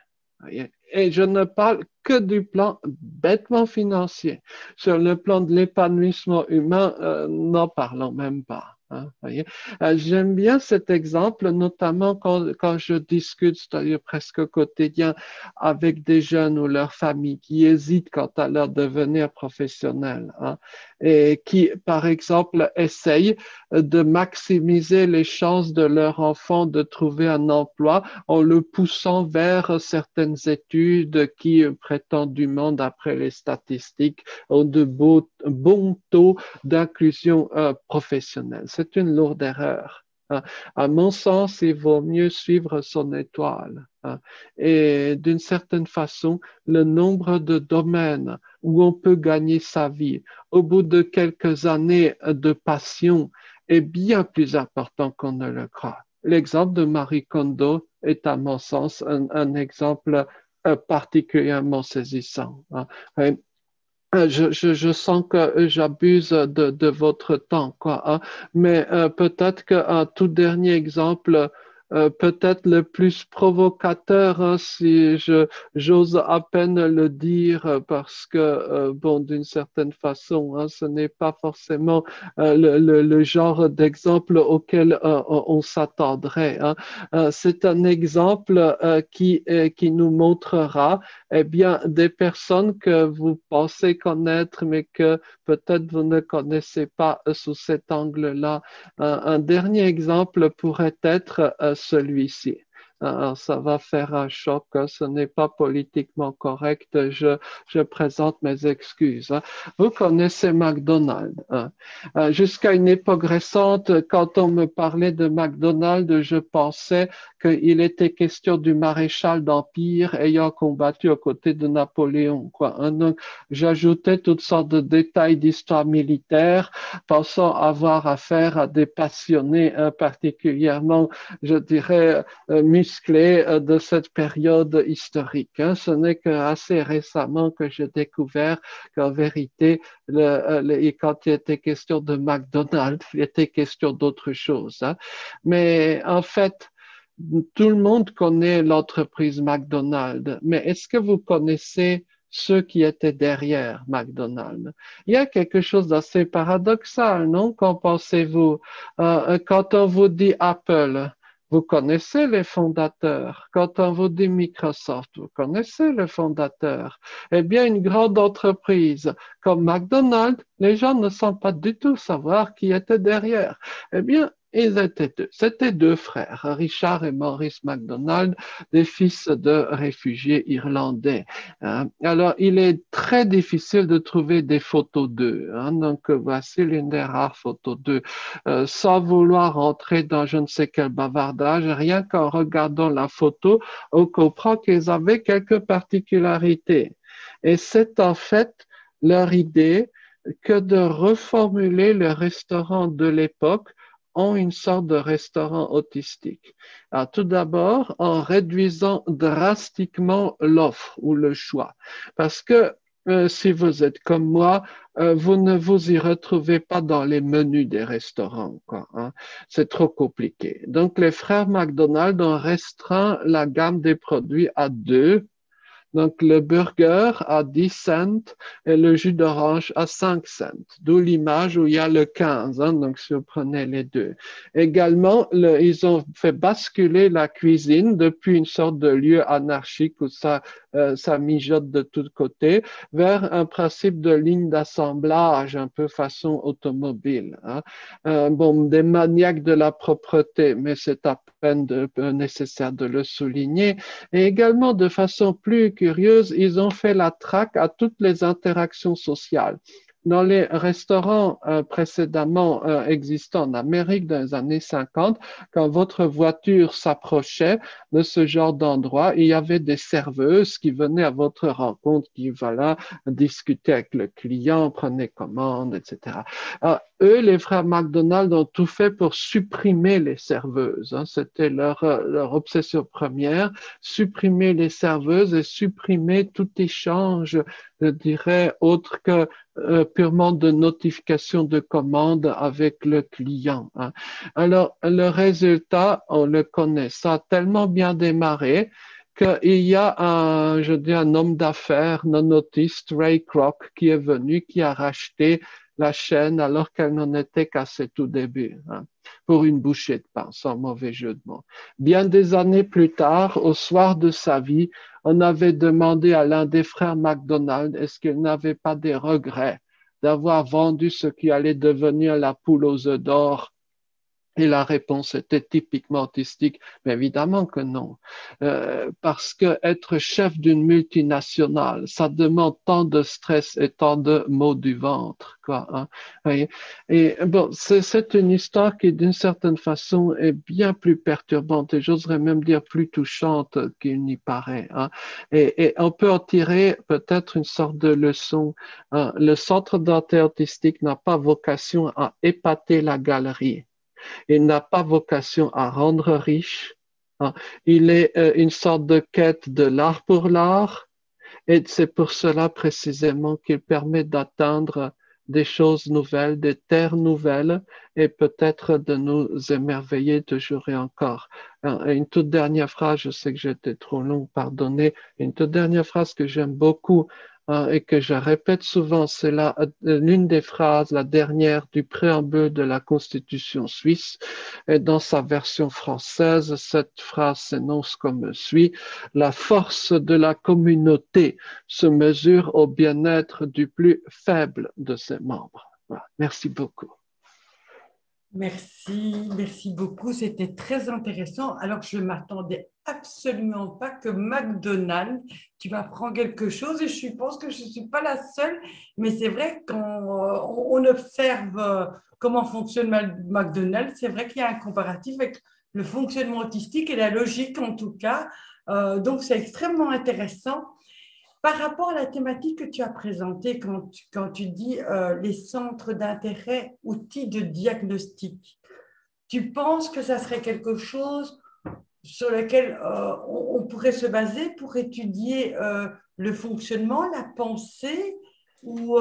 Et je ne parle que du plan bêtement financier. Sur le plan de l'épanouissement humain, n'en parlons même pas. Hein, j'aime bien cet exemple, notamment quand je discute, c'est-à-dire presque au quotidien, avec des jeunes ou leurs familles qui hésitent quant à leur devenir professionnel, hein, et qui, par exemple, essayent de maximiser les chances de leur enfant de trouver un emploi en le poussant vers certaines études qui, prétendument, d'après les statistiques, ont de bons taux d'inclusion professionnelle. C'est une lourde erreur. Hein. À mon sens, il vaut mieux suivre son étoile. Hein. Et d'une certaine façon, le nombre de domaines où on peut gagner sa vie au bout de quelques années de passion est bien plus important qu'on ne le croit. L'exemple de Marie Kondo est, à mon sens, un exemple particulièrement saisissant. Hein. Je sens que j'abuse de votre temps, quoi, hein. Mais peut-être qu'un tout dernier exemple, peut-être le plus provocateur, hein, si j'ose à peine le dire, parce que, bon, d'une certaine façon, hein, ce n'est pas forcément le genre d'exemple auquel on s'attendrait. Hein. C'est un exemple qui nous montrera eh bien, des personnes que vous pensez connaître, mais que peut-être vous ne connaissez pas sous cet angle-là. Un dernier exemple pourrait être celui-ci. Alors, ça va faire un choc, hein. Ce n'est pas politiquement correct, je présente mes excuses. Hein. Vous connaissez McDonald's. Hein. Jusqu'à une époque récente, quand on me parlait de McDonald's, je pensais qu'il était question du maréchal d'Empire ayant combattu aux côtés de Napoléon, quoi. Hein. Donc, j'ajoutais toutes sortes de détails d'histoire militaire, pensant avoir affaire à des passionnés particulièrement, je dirais, musclés de cette période historique. Hein. Ce n'est qu'assez récemment que j'ai découvert qu'en vérité, quand il était question de McDonald's, il était question d'autre chose. Hein. Mais en fait, tout le monde connaît l'entreprise McDonald's, mais est-ce que vous connaissez ceux qui étaient derrière McDonald's? Il y a quelque chose d'assez paradoxal, non? Qu'en pensez-vous? Quand on vous dit Apple, vous connaissez les fondateurs. Quand on vous dit Microsoft, vous connaissez le fondateur. Eh bien, une grande entreprise comme McDonald's, les gens ne semblent pas du tout savoir qui était derrière. Eh bien, Ils étaient deux. C'était deux frères, Richard et Maurice MacDonald, des fils de réfugiés irlandais. Alors, il est très difficile de trouver des photos d'eux. Donc, voici l'une des rares photos d'eux. Sans vouloir entrer dans je ne sais quel bavardage, rien qu'en regardant la photo, on comprend qu'ils avaient quelques particularités. Et c'est en fait leur idée que de reformuler le restaurant de l'époque en une sorte de restaurant autistique. Alors, tout d'abord, en réduisant drastiquement l'offre ou le choix. Parce que si vous êtes comme moi, vous ne vous y retrouvez pas dans les menus des restaurants, quoi, hein. C'est trop compliqué. Donc, les frères McDonald ont restreint la gamme des produits à deux. Donc, le burger à 10 cents et le jus d'orange à 5 cents. D'où l'image où il y a le 15, donc si vous prenez les deux. Également, ils ont fait basculer la cuisine depuis une sorte de lieu anarchique où ça mijote de tous côtés vers un principe de ligne d'assemblage un peu façon automobile. Bon, des maniaques de la propreté, mais c'est à peine nécessaire de le souligner. Et également, de façon plus curieuse, ils ont fait la traque à toutes les interactions sociales. Dans les restaurants précédemment existants en Amérique dans les années 50, quand votre voiture s'approchait de ce genre d'endroit, il y avait des serveuses qui venaient à votre rencontre, qui voilà, discutaient avec le client, prenaient commande, etc. Alors, eux, les frères McDonald, ont tout fait pour supprimer les serveuses. C'était leur obsession première, supprimer les serveuses et supprimer tout échange, je dirais, autre que purement de notification de commande avec le client. Alors, le résultat, on le connaît, ça a tellement bien démarré qu'il y a un homme d'affaires non autiste, Ray Kroc, qui est venu, qui a racheté la chaîne alors qu'elle n'en était qu'à ses tout débuts, pour une bouchée de pain, sans mauvais jeu de mots. Bien des années plus tard, au soir de sa vie, on avait demandé à l'un des frères McDonald est-ce qu'il n'avait pas des regrets d'avoir vendu ce qui allait devenir la poule aux œufs d'or. Et la réponse était typiquement autistique, mais évidemment que non. Parce que être chef d'une multinationale, ça demande tant de stress et tant de maux du ventre, quoi. Et bon, c'est une histoire qui, d'une certaine façon, est bien plus perturbante et j'oserais même dire plus touchante qu'il n'y paraît. Et on peut en tirer peut-être une sorte de leçon. Le centre dentaire autistique n'a pas vocation à épater la galerie. Il n'a pas vocation à rendre riche. Il est une sorte de quête de l'art pour l'art et c'est pour cela précisément qu'il permet d'atteindre des choses nouvelles, des terres nouvelles et peut-être de nous émerveiller toujours et encore. Une toute dernière phrase, je sais que j'étais trop long, pardonnez, une toute dernière phrase que j'aime beaucoup et que je répète souvent, c'est l'une des phrases, la dernière du préambule de la Constitution suisse. Et dans sa version française, cette phrase s'énonce comme suit. La force de la communauté se mesure au bien-être du plus faible de ses membres. Voilà. Merci beaucoup. Merci beaucoup. C'était très intéressant. Alors, je ne m'attendais absolument pas que McDonald's, tu m'apprends quelque chose et je pense que je ne suis pas la seule, mais c'est vrai quand on observe comment fonctionne McDonald's, c'est vrai qu'il y a un comparatif avec le fonctionnement autistique et la logique en tout cas. Donc, c'est extrêmement intéressant. Par rapport à la thématique que tu as présentée, quand tu dis les centres d'intérêt, outils de diagnostic, tu penses que ça serait quelque chose sur lequel on pourrait se baser pour étudier le fonctionnement, la pensée ou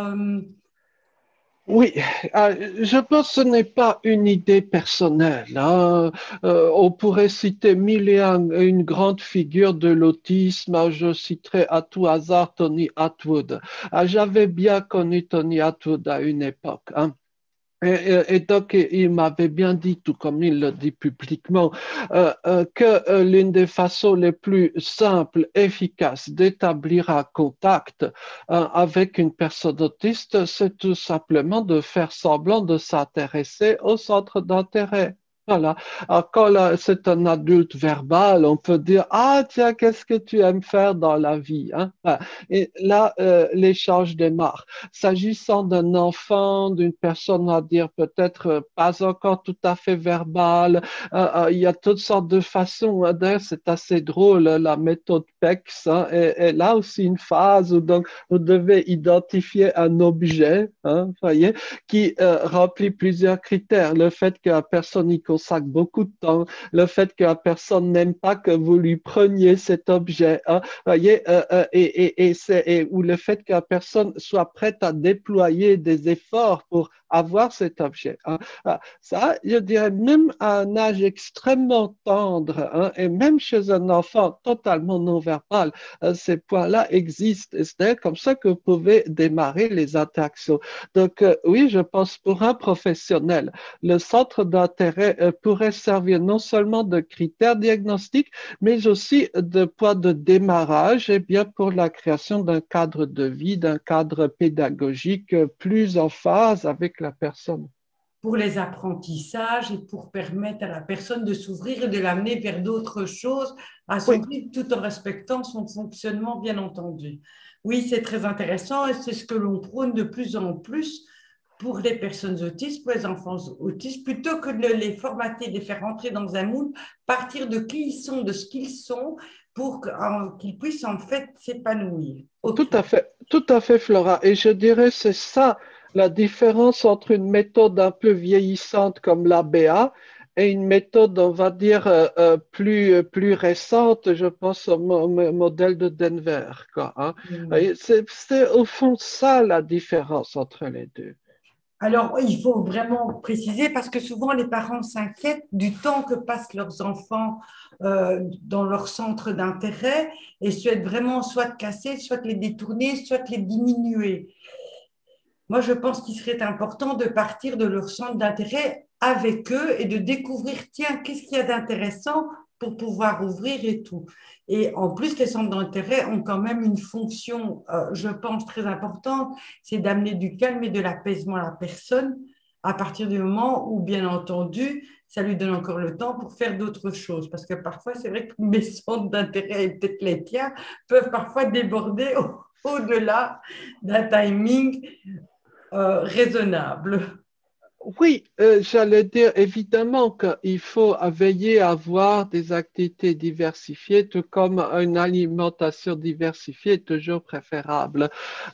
Oui, je pense que ce n'est pas une idée personnelle. On pourrait citer mille et une grande figure de l'autisme. Je citerai à tout hasard Tony Attwood. J'avais bien connu Tony Attwood à une époque. Et donc, il m'avait bien dit, tout comme il le dit publiquement, que l'une des façons les plus simples, efficaces d'établir un contact avec une personne autiste, c'est tout simplement de faire semblant de s'intéresser au centre d'intérêt. Voilà. Alors, quand c'est un adulte verbal, on peut dire, ah, tiens, qu'est-ce que tu aimes faire dans la vie, hein? Voilà. Et là, l'échange démarre. S'agissant d'un enfant, d'une personne, on va dire peut-être pas encore tout à fait verbale, il y a toutes sortes de façons. D'ailleurs, c'est assez drôle, la méthode PEX, hein, et là aussi une phase où donc vous devez identifier un objet, hein, voyez, qui remplit plusieurs critères. Le fait que la personne y consacre beaucoup de temps, le fait que la personne n'aime pas que vous lui preniez cet objet, hein, voyez, ou le fait que la personne soit prête à déployer des efforts pour avoir cet objet, hein. Ça, je dirais, même à un âge extrêmement tendre, hein, et même chez un enfant totalement non-verbal, ces points-là existent. Et c'est comme ça que vous pouvez démarrer les interactions. Donc, oui, je pense pour un professionnel, le centre d'intérêt pourrait servir non seulement de critère diagnostique, mais aussi de point de démarrage et bien pour la création d'un cadre de vie, d'un cadre pédagogique plus en phase avec la personne. Pour les apprentissages et pour permettre à la personne de s'ouvrir et de l'amener vers d'autres choses à son Oui, rythme tout en respectant son fonctionnement, bien entendu. Oui, c'est très intéressant et c'est ce que l'on prône de plus en plus pour les personnes autistes, pour les enfants autistes, plutôt que de les formater, de les faire rentrer dans un moule, partir de qui ils sont, de ce qu'ils sont, pour qu'ils puissent en fait s'épanouir. Ok. tout à fait, Flora. Et je dirais c'est ça la différence entre une méthode un peu vieillissante comme l'ABA et une méthode, on va dire, plus récente, je pense au modèle de Denver, quoi, hein. Hmm. C'est au fond ça la différence entre les deux. Alors, il faut vraiment préciser parce que souvent les parents s'inquiètent du temps que passent leurs enfants dans leur centre d'intérêt et souhaitent vraiment soit casser, soit les détourner, soit les diminuer. Moi, je pense qu'il serait important de partir de leur centre d'intérêt avec eux et de découvrir, tiens, qu'est-ce qu'il y a d'intéressant pour pouvoir ouvrir et tout. Et en plus, les centres d'intérêt ont quand même une fonction, je pense, très importante, c'est d'amener du calme et de l'apaisement à la personne à partir du moment où, bien entendu, ça lui donne encore le temps pour faire d'autres choses. Parce que parfois, c'est vrai que mes centres d'intérêt et peut-être les tiens peuvent parfois déborder au-delà d'un timing raisonnable. Oui, j'allais dire évidemment qu'il faut veiller à avoir des activités diversifiées, tout comme une alimentation diversifiée est toujours préférable.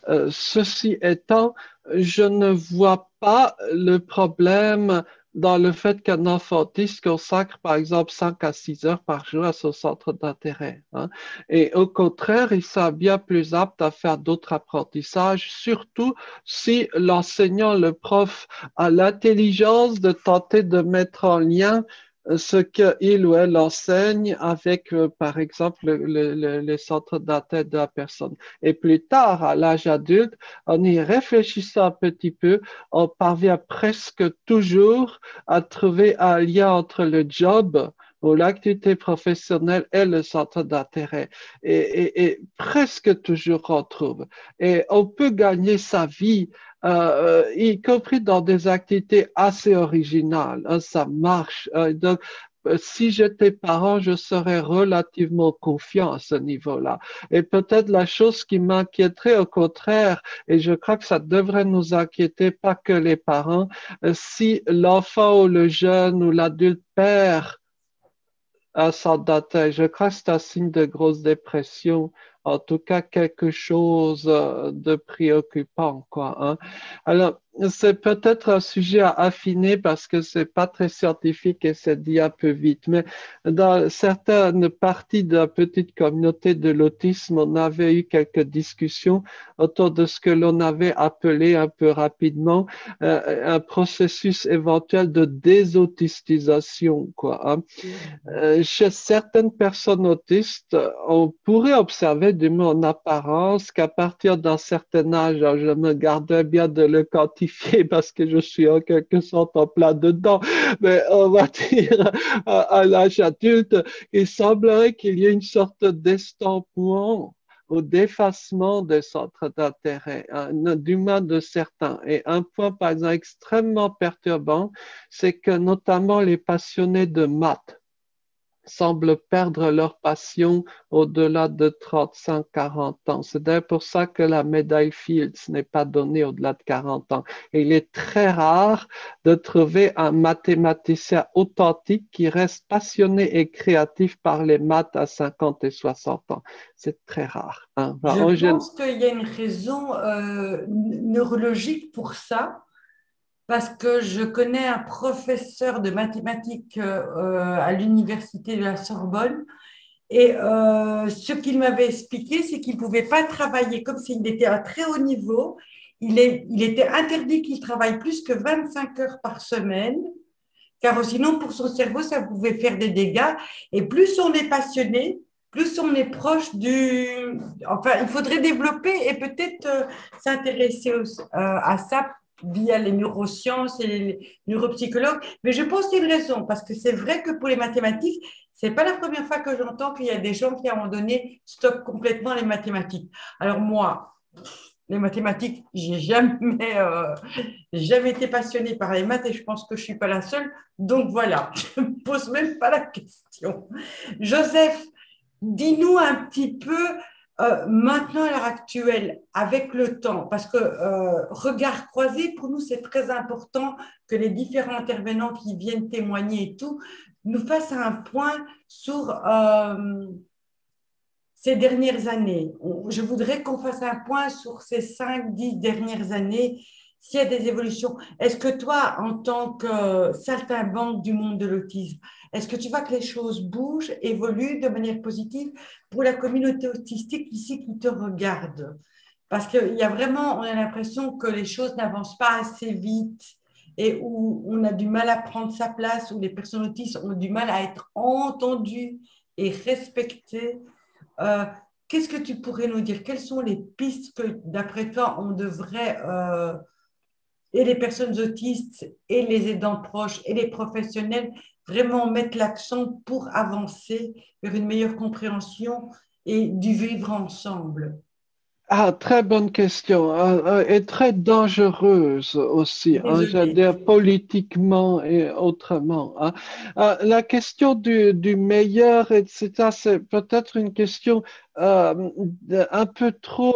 Ceci étant, je ne vois pas le problème dans le fait qu'un enfant autiste consacre, par exemple, 5 à 6 heures par jour à son centre d'intérêt, hein. Et au contraire, il sera bien plus apte à faire d'autres apprentissages, surtout si l'enseignant, le prof, a l'intelligence de tenter de mettre en lien ce qu'il ou elle enseigne avec, par exemple, les centres d'intérêt de la personne. Et plus tard, à l'âge adulte, en y réfléchissant un petit peu, on parvient presque toujours à trouver un lien entre le job ou l'activité professionnelle et le centre d'intérêt. Et presque toujours on trouve. Et on peut gagner sa vie y compris dans des activités assez originales, hein, ça marche. Donc, si j'étais parent, je serais relativement confiant à ce niveau-là. Et peut-être la chose qui m'inquiéterait au contraire, et je crois que ça devrait nous inquiéter, pas que les parents, si l'enfant ou le jeune ou l'adulte perd un centre d'intérêt, je crois que c'est un signe de grosse dépression, en tout cas quelque chose de préoccupant, quoi, hein. Alors, c'est peut-être un sujet à affiner parce que c'est pas très scientifique et c'est dit un peu vite, mais dans certaines parties de la petite communauté de l'autisme, on avait eu quelques discussions autour de ce que l'on avait appelé un peu rapidement un processus éventuel de désautistisation, quoi, hein. Chez certaines personnes autistes, on pourrait observer, du moins en apparence, qu'à partir d'un certain âge, alors je me garderais bien de le quantifier, quantifier parce que je suis en quelque sorte en plein dedans, mais on va dire à l'âge adulte, il semblerait qu'il y ait une sorte d'estampement au défacement des centres d'intérêt, hein, du moins de certains. Et un point, par exemple, extrêmement perturbant, c'est que notamment les passionnés de maths semblent perdre leur passion au-delà de 35-40 ans. C'est d'ailleurs pour ça que la médaille Fields n'est pas donnée au-delà de 40 ans. Et il est très rare de trouver un mathématicien authentique qui reste passionné et créatif par les maths à 50 et 60 ans. C'est très rare. Hein. Je pense qu'il y a une raison neurologique pour ça, parce que je connais un professeur de mathématiques à l'université de la Sorbonne, et ce qu'il m'avait expliqué, c'est qu'il ne pouvait pas travailler comme s'il était à très haut niveau. Il était interdit qu'il travaille plus que 25 heures par semaine, car sinon, pour son cerveau, ça pouvait faire des dégâts. Et plus on est passionné, plus on est proche du... Enfin, il faudrait développer et peut-être s'intéresser à ça via les neurosciences et les neuropsychologues. Mais je pense qu'il y a une raison, parce que c'est vrai que pour les mathématiques, c'est pas la première fois que j'entends qu'il y a des gens qui, à un moment donné, stoppent complètement les mathématiques. Alors moi, les mathématiques, jamais été passionnée par les maths et je pense que je suis pas la seule. Donc voilà, je ne pose même pas la question. Joseph, dis-nous un petit peu maintenant à l'heure actuelle, avec le temps, parce que regard croisé, pour nous, c'est très important que les différents intervenants qui viennent témoigner et tout nous fassent un point sur ces dernières années. Je voudrais qu'on fasse un point sur ces 5-10 dernières années, s'il y a des évolutions. Est-ce que toi, en tant que saltimbanque du monde de l'autisme, est-ce que tu vois que les choses bougent, évoluent de manière positive pour la communauté autistique ici qui te regarde? Parce qu'il y a vraiment, on a l'impression que les choses n'avancent pas assez vite et où on a du mal à prendre sa place, où les personnes autistes ont du mal à être entendues et respectées. Euh, Qu'est-ce que tu pourrais nous dire? Quelles sont les pistes que, d'après toi, on devrait, et les personnes autistes, et les aidants proches, et les professionnels, vraiment mettre l'accent pour avancer vers une meilleure compréhension et du vivre ensemble? Ah, très bonne question et très dangereuse aussi, hein, je veux Désolée. dire politiquement et autrement. Hein. La question du meilleur, etc., c'est peut-être une question un peu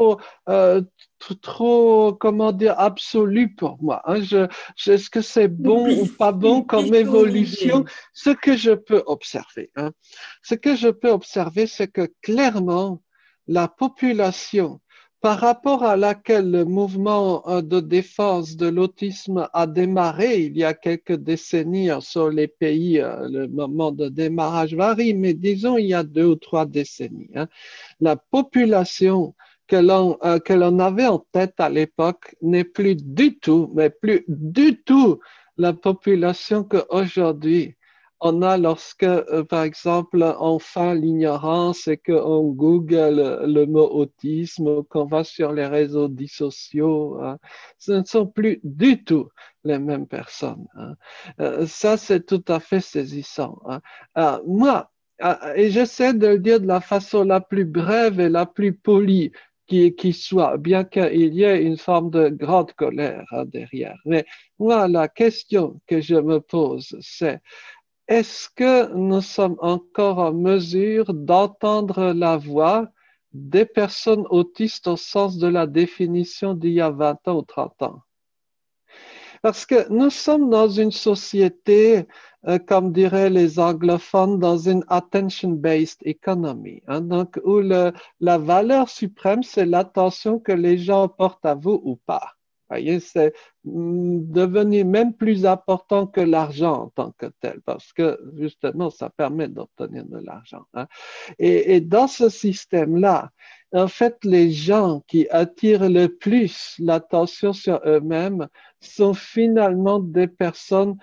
trop, comment dire, absolue pour moi. Hein. Est-ce que c'est bon ou pas bon Une comme piste ou une évolution? idée. Ce que je peux observer, hein, ce que je peux observer, c'est que clairement, la population par rapport à laquelle le mouvement de défense de l'autisme a démarré il y a quelques décennies sur les pays, le moment de démarrage varie, mais disons il y a 2 ou 3 décennies. Hein, la population que l'on avait en tête à l'époque n'est plus du tout, mais plus du tout la population qu'aujourd'hui on a lorsque, par exemple, on feint l'ignorance et qu'on google le mot autisme ou qu'on va sur les réseaux sociaux. Hein. Ce ne sont plus du tout les mêmes personnes. Hein. Ça, c'est tout à fait saisissant. Hein. Moi, et j'essaie de le dire de la façon la plus brève et la plus polie qui soit, bien qu'il y ait une forme de grande colère hein, derrière. Mais moi, la question que je me pose, c'est est-ce que nous sommes encore en mesure d'entendre la voix des personnes autistes au sens de la définition d'il y a 20 ans ou 30 ans? Parce que nous sommes dans une société, comme diraient les anglophones, dans une attention-based economy, hein, donc où la valeur suprême, c'est l'attention que les gens portent à vous ou pas. Voyez, c'est devenu même plus important que l'argent en tant que tel, parce que justement, ça permet d'obtenir de l'argent. Hein. Et dans ce système-là, en fait, les gens qui attirent le plus l'attention sur eux-mêmes sont finalement des personnes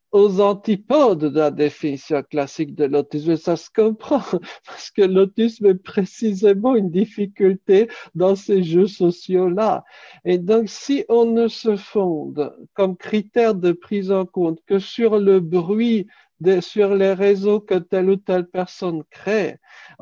aux antipodes de la définition classique de l'autisme. Et ça se comprend parce que l'autisme est précisément une difficulté dans ces jeux sociaux-là. Et donc, si on ne se fonde comme critère de prise en compte que sur le bruit sur les réseaux que telle ou telle personne crée,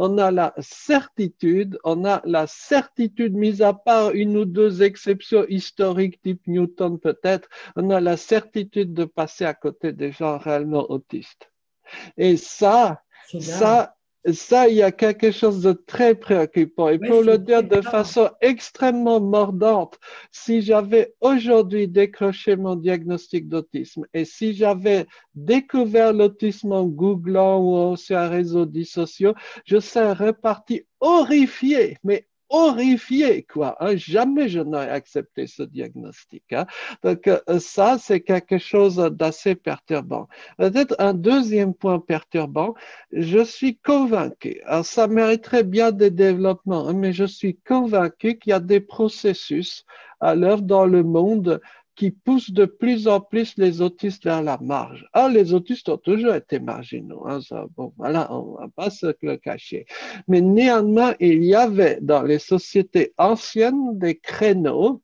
on a la certitude, mise à part une ou deux exceptions historiques type Newton peut-être, on a la certitude de passer à côté des gens réellement autistes. Et C'est grave. ça, il y a quelque chose de très préoccupant. Et Oui, pour le c'est dire très de grave. façon extrêmement mordante, si j'avais aujourd'hui décroché mon diagnostic d'autisme et si j'avais découvert l'autisme en googlant ou sur un réseau dissocié, je serais reparti horrifié, mais horrifié, quoi. Hein. Jamais je n'aurais accepté ce diagnostic. Hein. Donc, ça, c'est quelque chose d'assez perturbant. Peut-être un deuxième point perturbant, je suis convaincu, alors ça mériterait bien des développements, hein, mais je suis convaincu qu'il y a des processus à l'œuvre dans le monde qui poussent de plus en plus les autistes vers la marge. Ah, les autistes ont toujours été marginaux, hein, ça, bon, voilà, on ne va pas se le cacher. Mais néanmoins, il y avait dans les sociétés anciennes des créneaux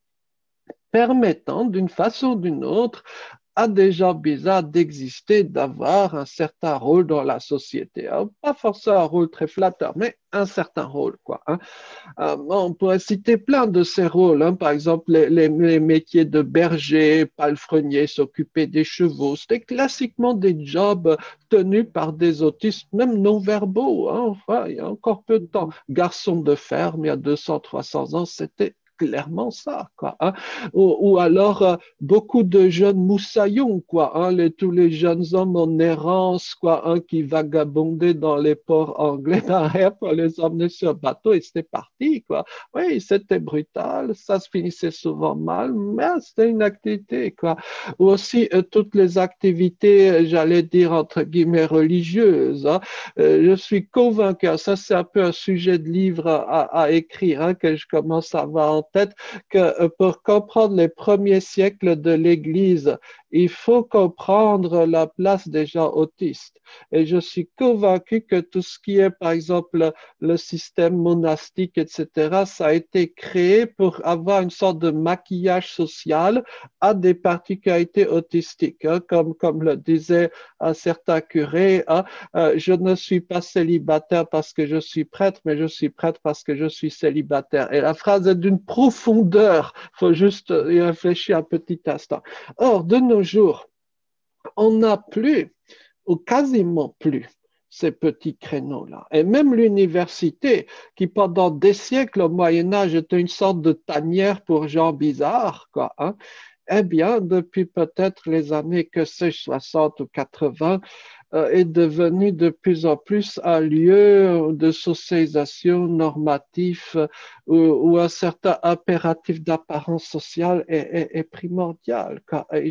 permettant d'une façon ou d'une autre à des gens bizarres d'exister, d'avoir un certain rôle dans la société. Alors, pas forcément un rôle très flatteur, mais un certain rôle, quoi. Hein. On pourrait citer plein de ces rôles, hein. Par exemple les métiers de berger, palefrenier, s'occuper des chevaux. C'était classiquement des jobs tenus par des autistes, même non-verbaux. Hein. Enfin, il y a encore peu de temps. Garçon de ferme, il y a 200, 300 ans, c'était clairement ça, quoi. Hein. Ou alors beaucoup de jeunes moussaillons, quoi. Hein. Tous les jeunes hommes en errance, quoi, hein, qui vagabondaient dans les ports anglais derrière pour les emmener sur bateau et c'était parti, quoi. Oui, c'était brutal, ça se finissait souvent mal, mais c'était une activité, quoi. Ou aussi toutes les activités, j'allais dire entre guillemets religieuses. Hein. Je suis convaincu, ça c'est un peu un sujet de livre à écrire, hein, que je commence à avoir en tête, que pour comprendre les premiers siècles de l'Église, il faut comprendre la place des gens autistes. Et je suis convaincu que tout ce qui est, par exemple, le système monastique, etc., ça a été créé pour avoir une sorte de maquillage social à des particularités autistiques, hein, comme le disait un certain curé, hein, je ne suis pas célibataire parce que je suis prêtre, mais je suis prêtre parce que je suis célibataire. Et la phrase est d'une profondeur, il faut juste y réfléchir un petit instant. Or, de nos jours, on n'a plus, ou quasiment plus, ces petits créneaux-là. Et même l'université, qui pendant des siècles au Moyen Âge était une sorte de tanière pour gens bizarres, quoi, hein, eh bien, depuis peut-être les années, que sais-je, 60 ou 80, est devenu de plus en plus un lieu de socialisation normatif où un certain impératif d'apparence sociale est primordial. Et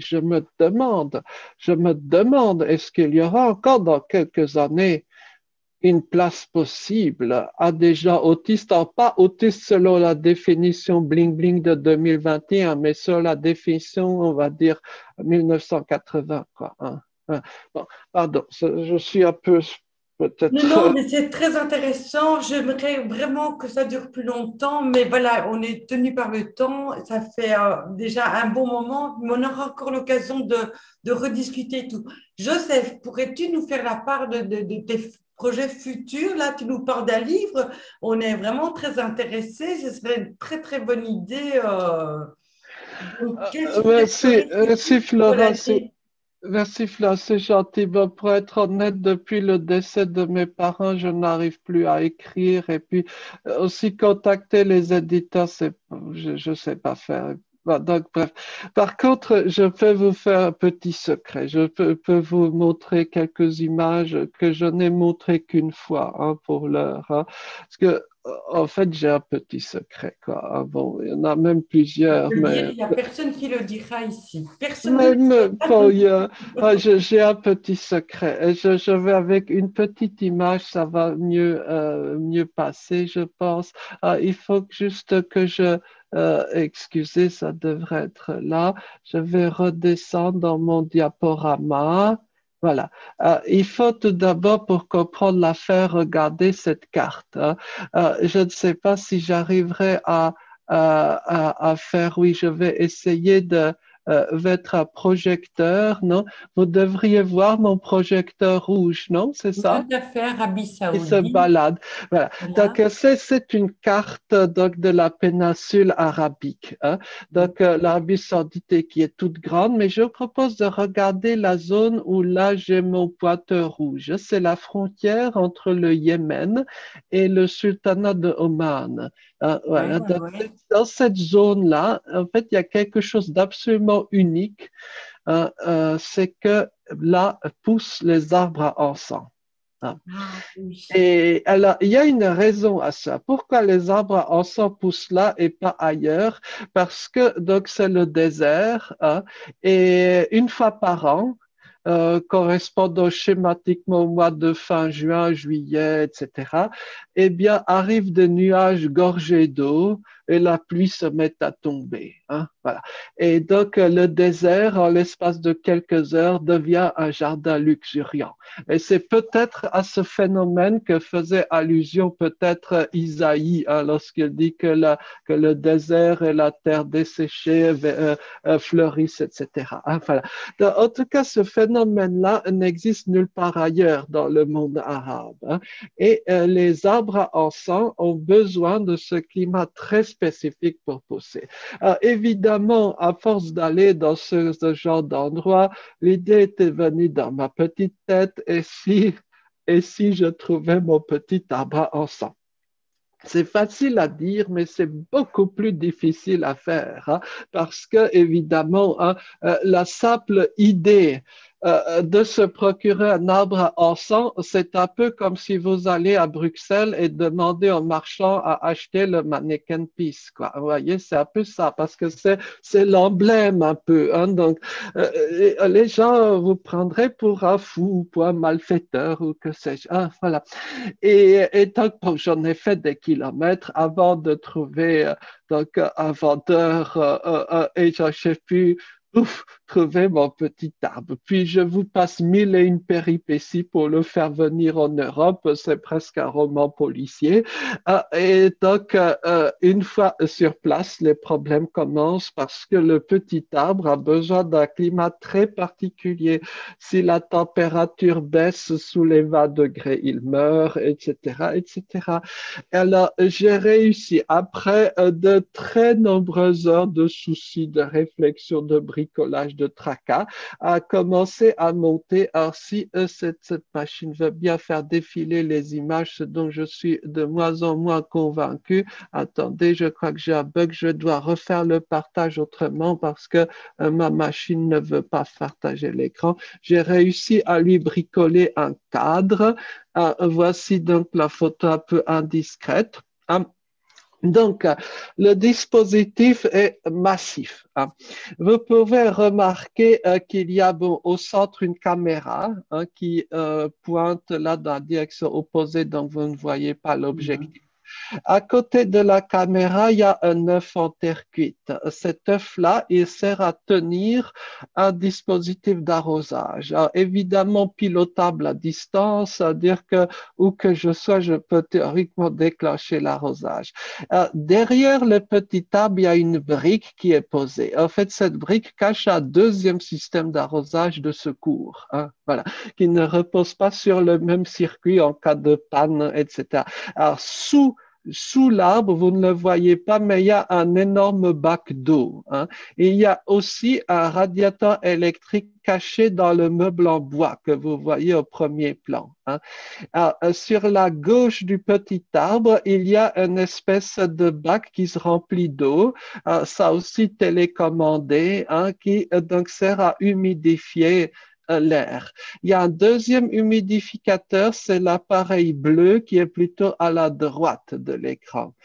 je me demande, est-ce qu'il y aura encore dans quelques années une place possible à des gens autistes, pas autistes selon la définition bling-bling de 2021, mais sur la définition, on va dire, 1980, quoi. Hein. Hein. Bon, pardon, je suis un peu Non, non, peut-être. mais c'est très intéressant. J'aimerais vraiment que ça dure plus longtemps, mais voilà, on est tenu par le temps. Ça fait déjà un bon moment, mais on aura encore l'occasion de rediscuter et tout. Joseph, pourrais-tu nous faire la part de tes projets futurs? Là, tu nous parles d'un livre. On est vraiment très intéressés. Ce serait une très, très bonne idée. Donc, quelle Merci, serait merci pour Flora, l'année? merci Flora, c'est gentil. Bon, pour être honnête, depuis le décès de mes parents, je n'arrive plus à écrire et puis aussi contacter les éditeurs, je sais pas faire. Bon, donc, bref. Par contre, je peux vous faire un petit secret. Peux vous montrer quelques images que je n'ai montrées qu'une fois, hein, pour l'heure. Hein. Parce que, en fait, j'ai un petit secret, quoi. Ah, bon, il y en a même Je plusieurs, peux le dire, mais il n'y a personne qui le dira ici. Personne ne le même sait. pas, j'ai un petit secret. Et je vais avec une petite image, ça va mieux passer, je pense. Il faut juste que je Excusez, ça devrait être là. Je vais redescendre dans mon diaporama. Voilà. Il faut tout d'abord, pour comprendre l'affaire, regarder cette carte, hein. Je ne sais pas si j'arriverai à faire, oui, je vais essayer de mettre un projecteur, non? Vous devriez voir mon projecteur rouge, non? C'est ça? Tout à fait, Arabie Qui se Saoudite. balade. Voilà. Donc, Voilà. c'est une carte donc, de la péninsule arabique, hein. Donc, l'Arabie saoudite qui est toute grande, mais je vous propose de regarder la zone où là j'ai mon pointeur rouge. C'est la frontière entre le Yémen et le sultanat de Oman. Ouais, Voilà. ouais, Donc, ouais. dans cette zone-là, en fait, il y a quelque chose d'absolument unique, hein, c'est que là poussent les arbres à encens, hein. Ah, oui. Et alors, il y a une raison à ça. Pourquoi les arbres à encens poussent là et pas ailleurs? Parce que donc c'est le désert, hein, et une fois par an, correspondant schématiquement au mois de fin juin, juillet, etc., eh bien, arrivent des nuages gorgés d'eau et la pluie se met à tomber, hein, voilà. Et donc, le désert, en l'espace de quelques heures, devient un jardin luxuriant. Et c'est peut-être à ce phénomène que faisait allusion peut-être Isaïe, hein, lorsqu'il dit que le désert et la terre desséchée fleurissent, etc., hein, voilà. Donc, en tout cas, ce phénomène-là n'existe nulle part ailleurs dans le monde arabe, hein. Et les arbres à encens ont besoin de ce climat très spécifique pour pousser. Alors, évidemment, à force d'aller dans ce genre d'endroit, l'idée était venue dans ma petite tête, et si je trouvais mon petit arbre à encens? C'est facile à dire, mais c'est beaucoup plus difficile à faire, hein, parce que, évidemment, hein, la simple idée de se procurer un arbre à encens, c'est un peu comme si vous allez à Bruxelles et demandez au marchand à acheter le mannequin Peace, quoi. Vous voyez, c'est un peu ça, parce que c'est l'emblème un peu, hein. Donc, les gens vous prendraient pour un fou ou pour un malfaiteur ou que sais-je, hein, voilà. Et donc, bon, j'en ai fait des kilomètres avant de trouver donc, un vendeur et j'ai pu trouver mon petit arbre. Puis je vous passe mille et une péripéties pour le faire venir en Europe. C'est presque un roman policier. Et donc, une fois sur place, les problèmes commencent parce que le petit arbre a besoin d'un climat très particulier. Si la température baisse sous les 20 degrés, il meurt, etc., etc. Alors, j'ai réussi, après de très nombreuses heures de soucis, de réflexion, de bricolage, de tracas, à commencer à monter. Alors, si cette machine veut bien faire défiler les images, ce dont je suis de moins en moins convaincu. Attendez, je crois que j'ai un bug, je dois refaire le partage autrement parce que ma machine ne veut pas partager l'écran. J'ai réussi à lui bricoler un cadre. Voici donc la photo un peu indiscrète. Donc, le dispositif est massif, hein. Vous pouvez remarquer qu'il y a au centre une caméra, hein, qui pointe là dans la direction opposée, donc vous ne voyez pas l'objectif. À côté de la caméra, il y a un œuf en terre cuite. Cet œuf-là, il sert à tenir un dispositif d'arrosage. Alors, évidemment pilotable à distance, c'est-à-dire que où que je sois, je peux théoriquement déclencher l'arrosage. Derrière le petit arbre, il y a une brique qui est posée. En fait, cette brique cache un deuxième système d'arrosage de secours, hein, voilà, qui ne repose pas sur le même circuit en cas de panne, etc. Alors, sous l'arbre, vous ne le voyez pas, mais il y a un énorme bac d'eau, hein. Et il y a aussi un radiateur électrique caché dans le meuble en bois que vous voyez au premier plan, hein. Alors, sur la gauche du petit arbre, il y a une espèce de bac qui se remplit d'eau, ça aussi télécommandé, hein, qui donc sert à humidifier l'air. Il y a un deuxième humidificateur, c'est l'appareil bleu qui est plutôt à la droite de l'écran.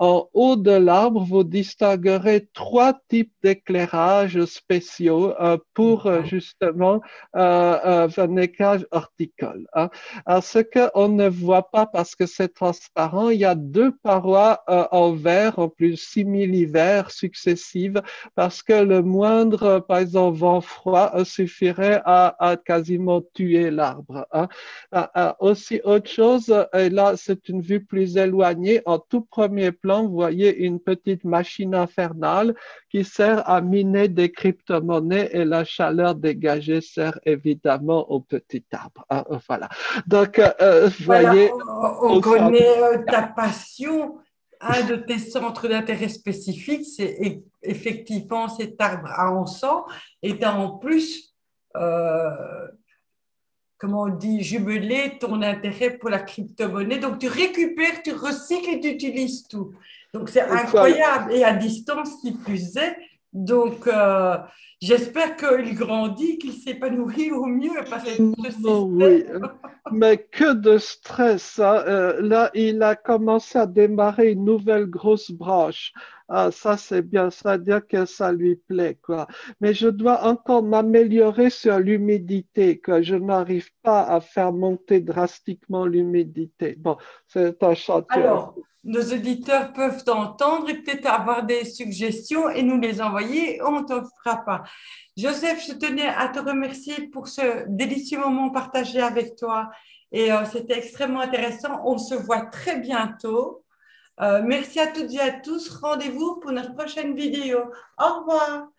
en haut de l'arbre, vous distinguerez trois types d'éclairage spéciaux pour justement un éclairage horticole. Hein. Alors, ce qu'on ne voit pas parce que c'est transparent, il y a deux parois en verre, en plus simili-verts successives, parce que le moindre, par exemple, vent froid suffirait à quasiment tuer l'arbre. Hein. Aussi, autre chose, et là, c'est une vue plus éloignée. En tout premier plan, vous voyez une petite machine infernale qui sert à miner des crypto-monnaies et la chaleur dégagée sert évidemment au petit arbre. Hein, voilà. Donc, vous Voilà, voyez, on connaît ta passion. Un de tes centres d'intérêt spécifiques, c'est effectivement cet arbre à encens. Et tu as en plus, comment on dit, jumelé ton intérêt pour la crypto-monnaie. Donc, tu récupères, tu recycles et tu utilises tout. Donc, c'est voilà. incroyable. Et à distance, qui plus est. Donc, j'espère qu'il grandit, qu'il s'épanouit au mieux parce que ce Non, oui, système. mais que de stress. Hein. Là, il a commencé à démarrer une nouvelle grosse branche. Ah, ça, c'est bien, c'est-à-dire que ça lui plaît, quoi. Mais je dois encore m'améliorer sur l'humidité, que je n'arrive pas à faire monter drastiquement l'humidité. Bon, c'est un chantier. Alors, nos auditeurs peuvent t'entendre et peut-être avoir des suggestions et nous les envoyer. On ne t'en fera pas. Joseph, je tenais à te remercier pour ce délicieux moment partagé avec toi. Et c'était extrêmement intéressant. On se voit très bientôt. Merci à toutes et à tous. Rendez-vous pour notre prochaine vidéo. Au revoir.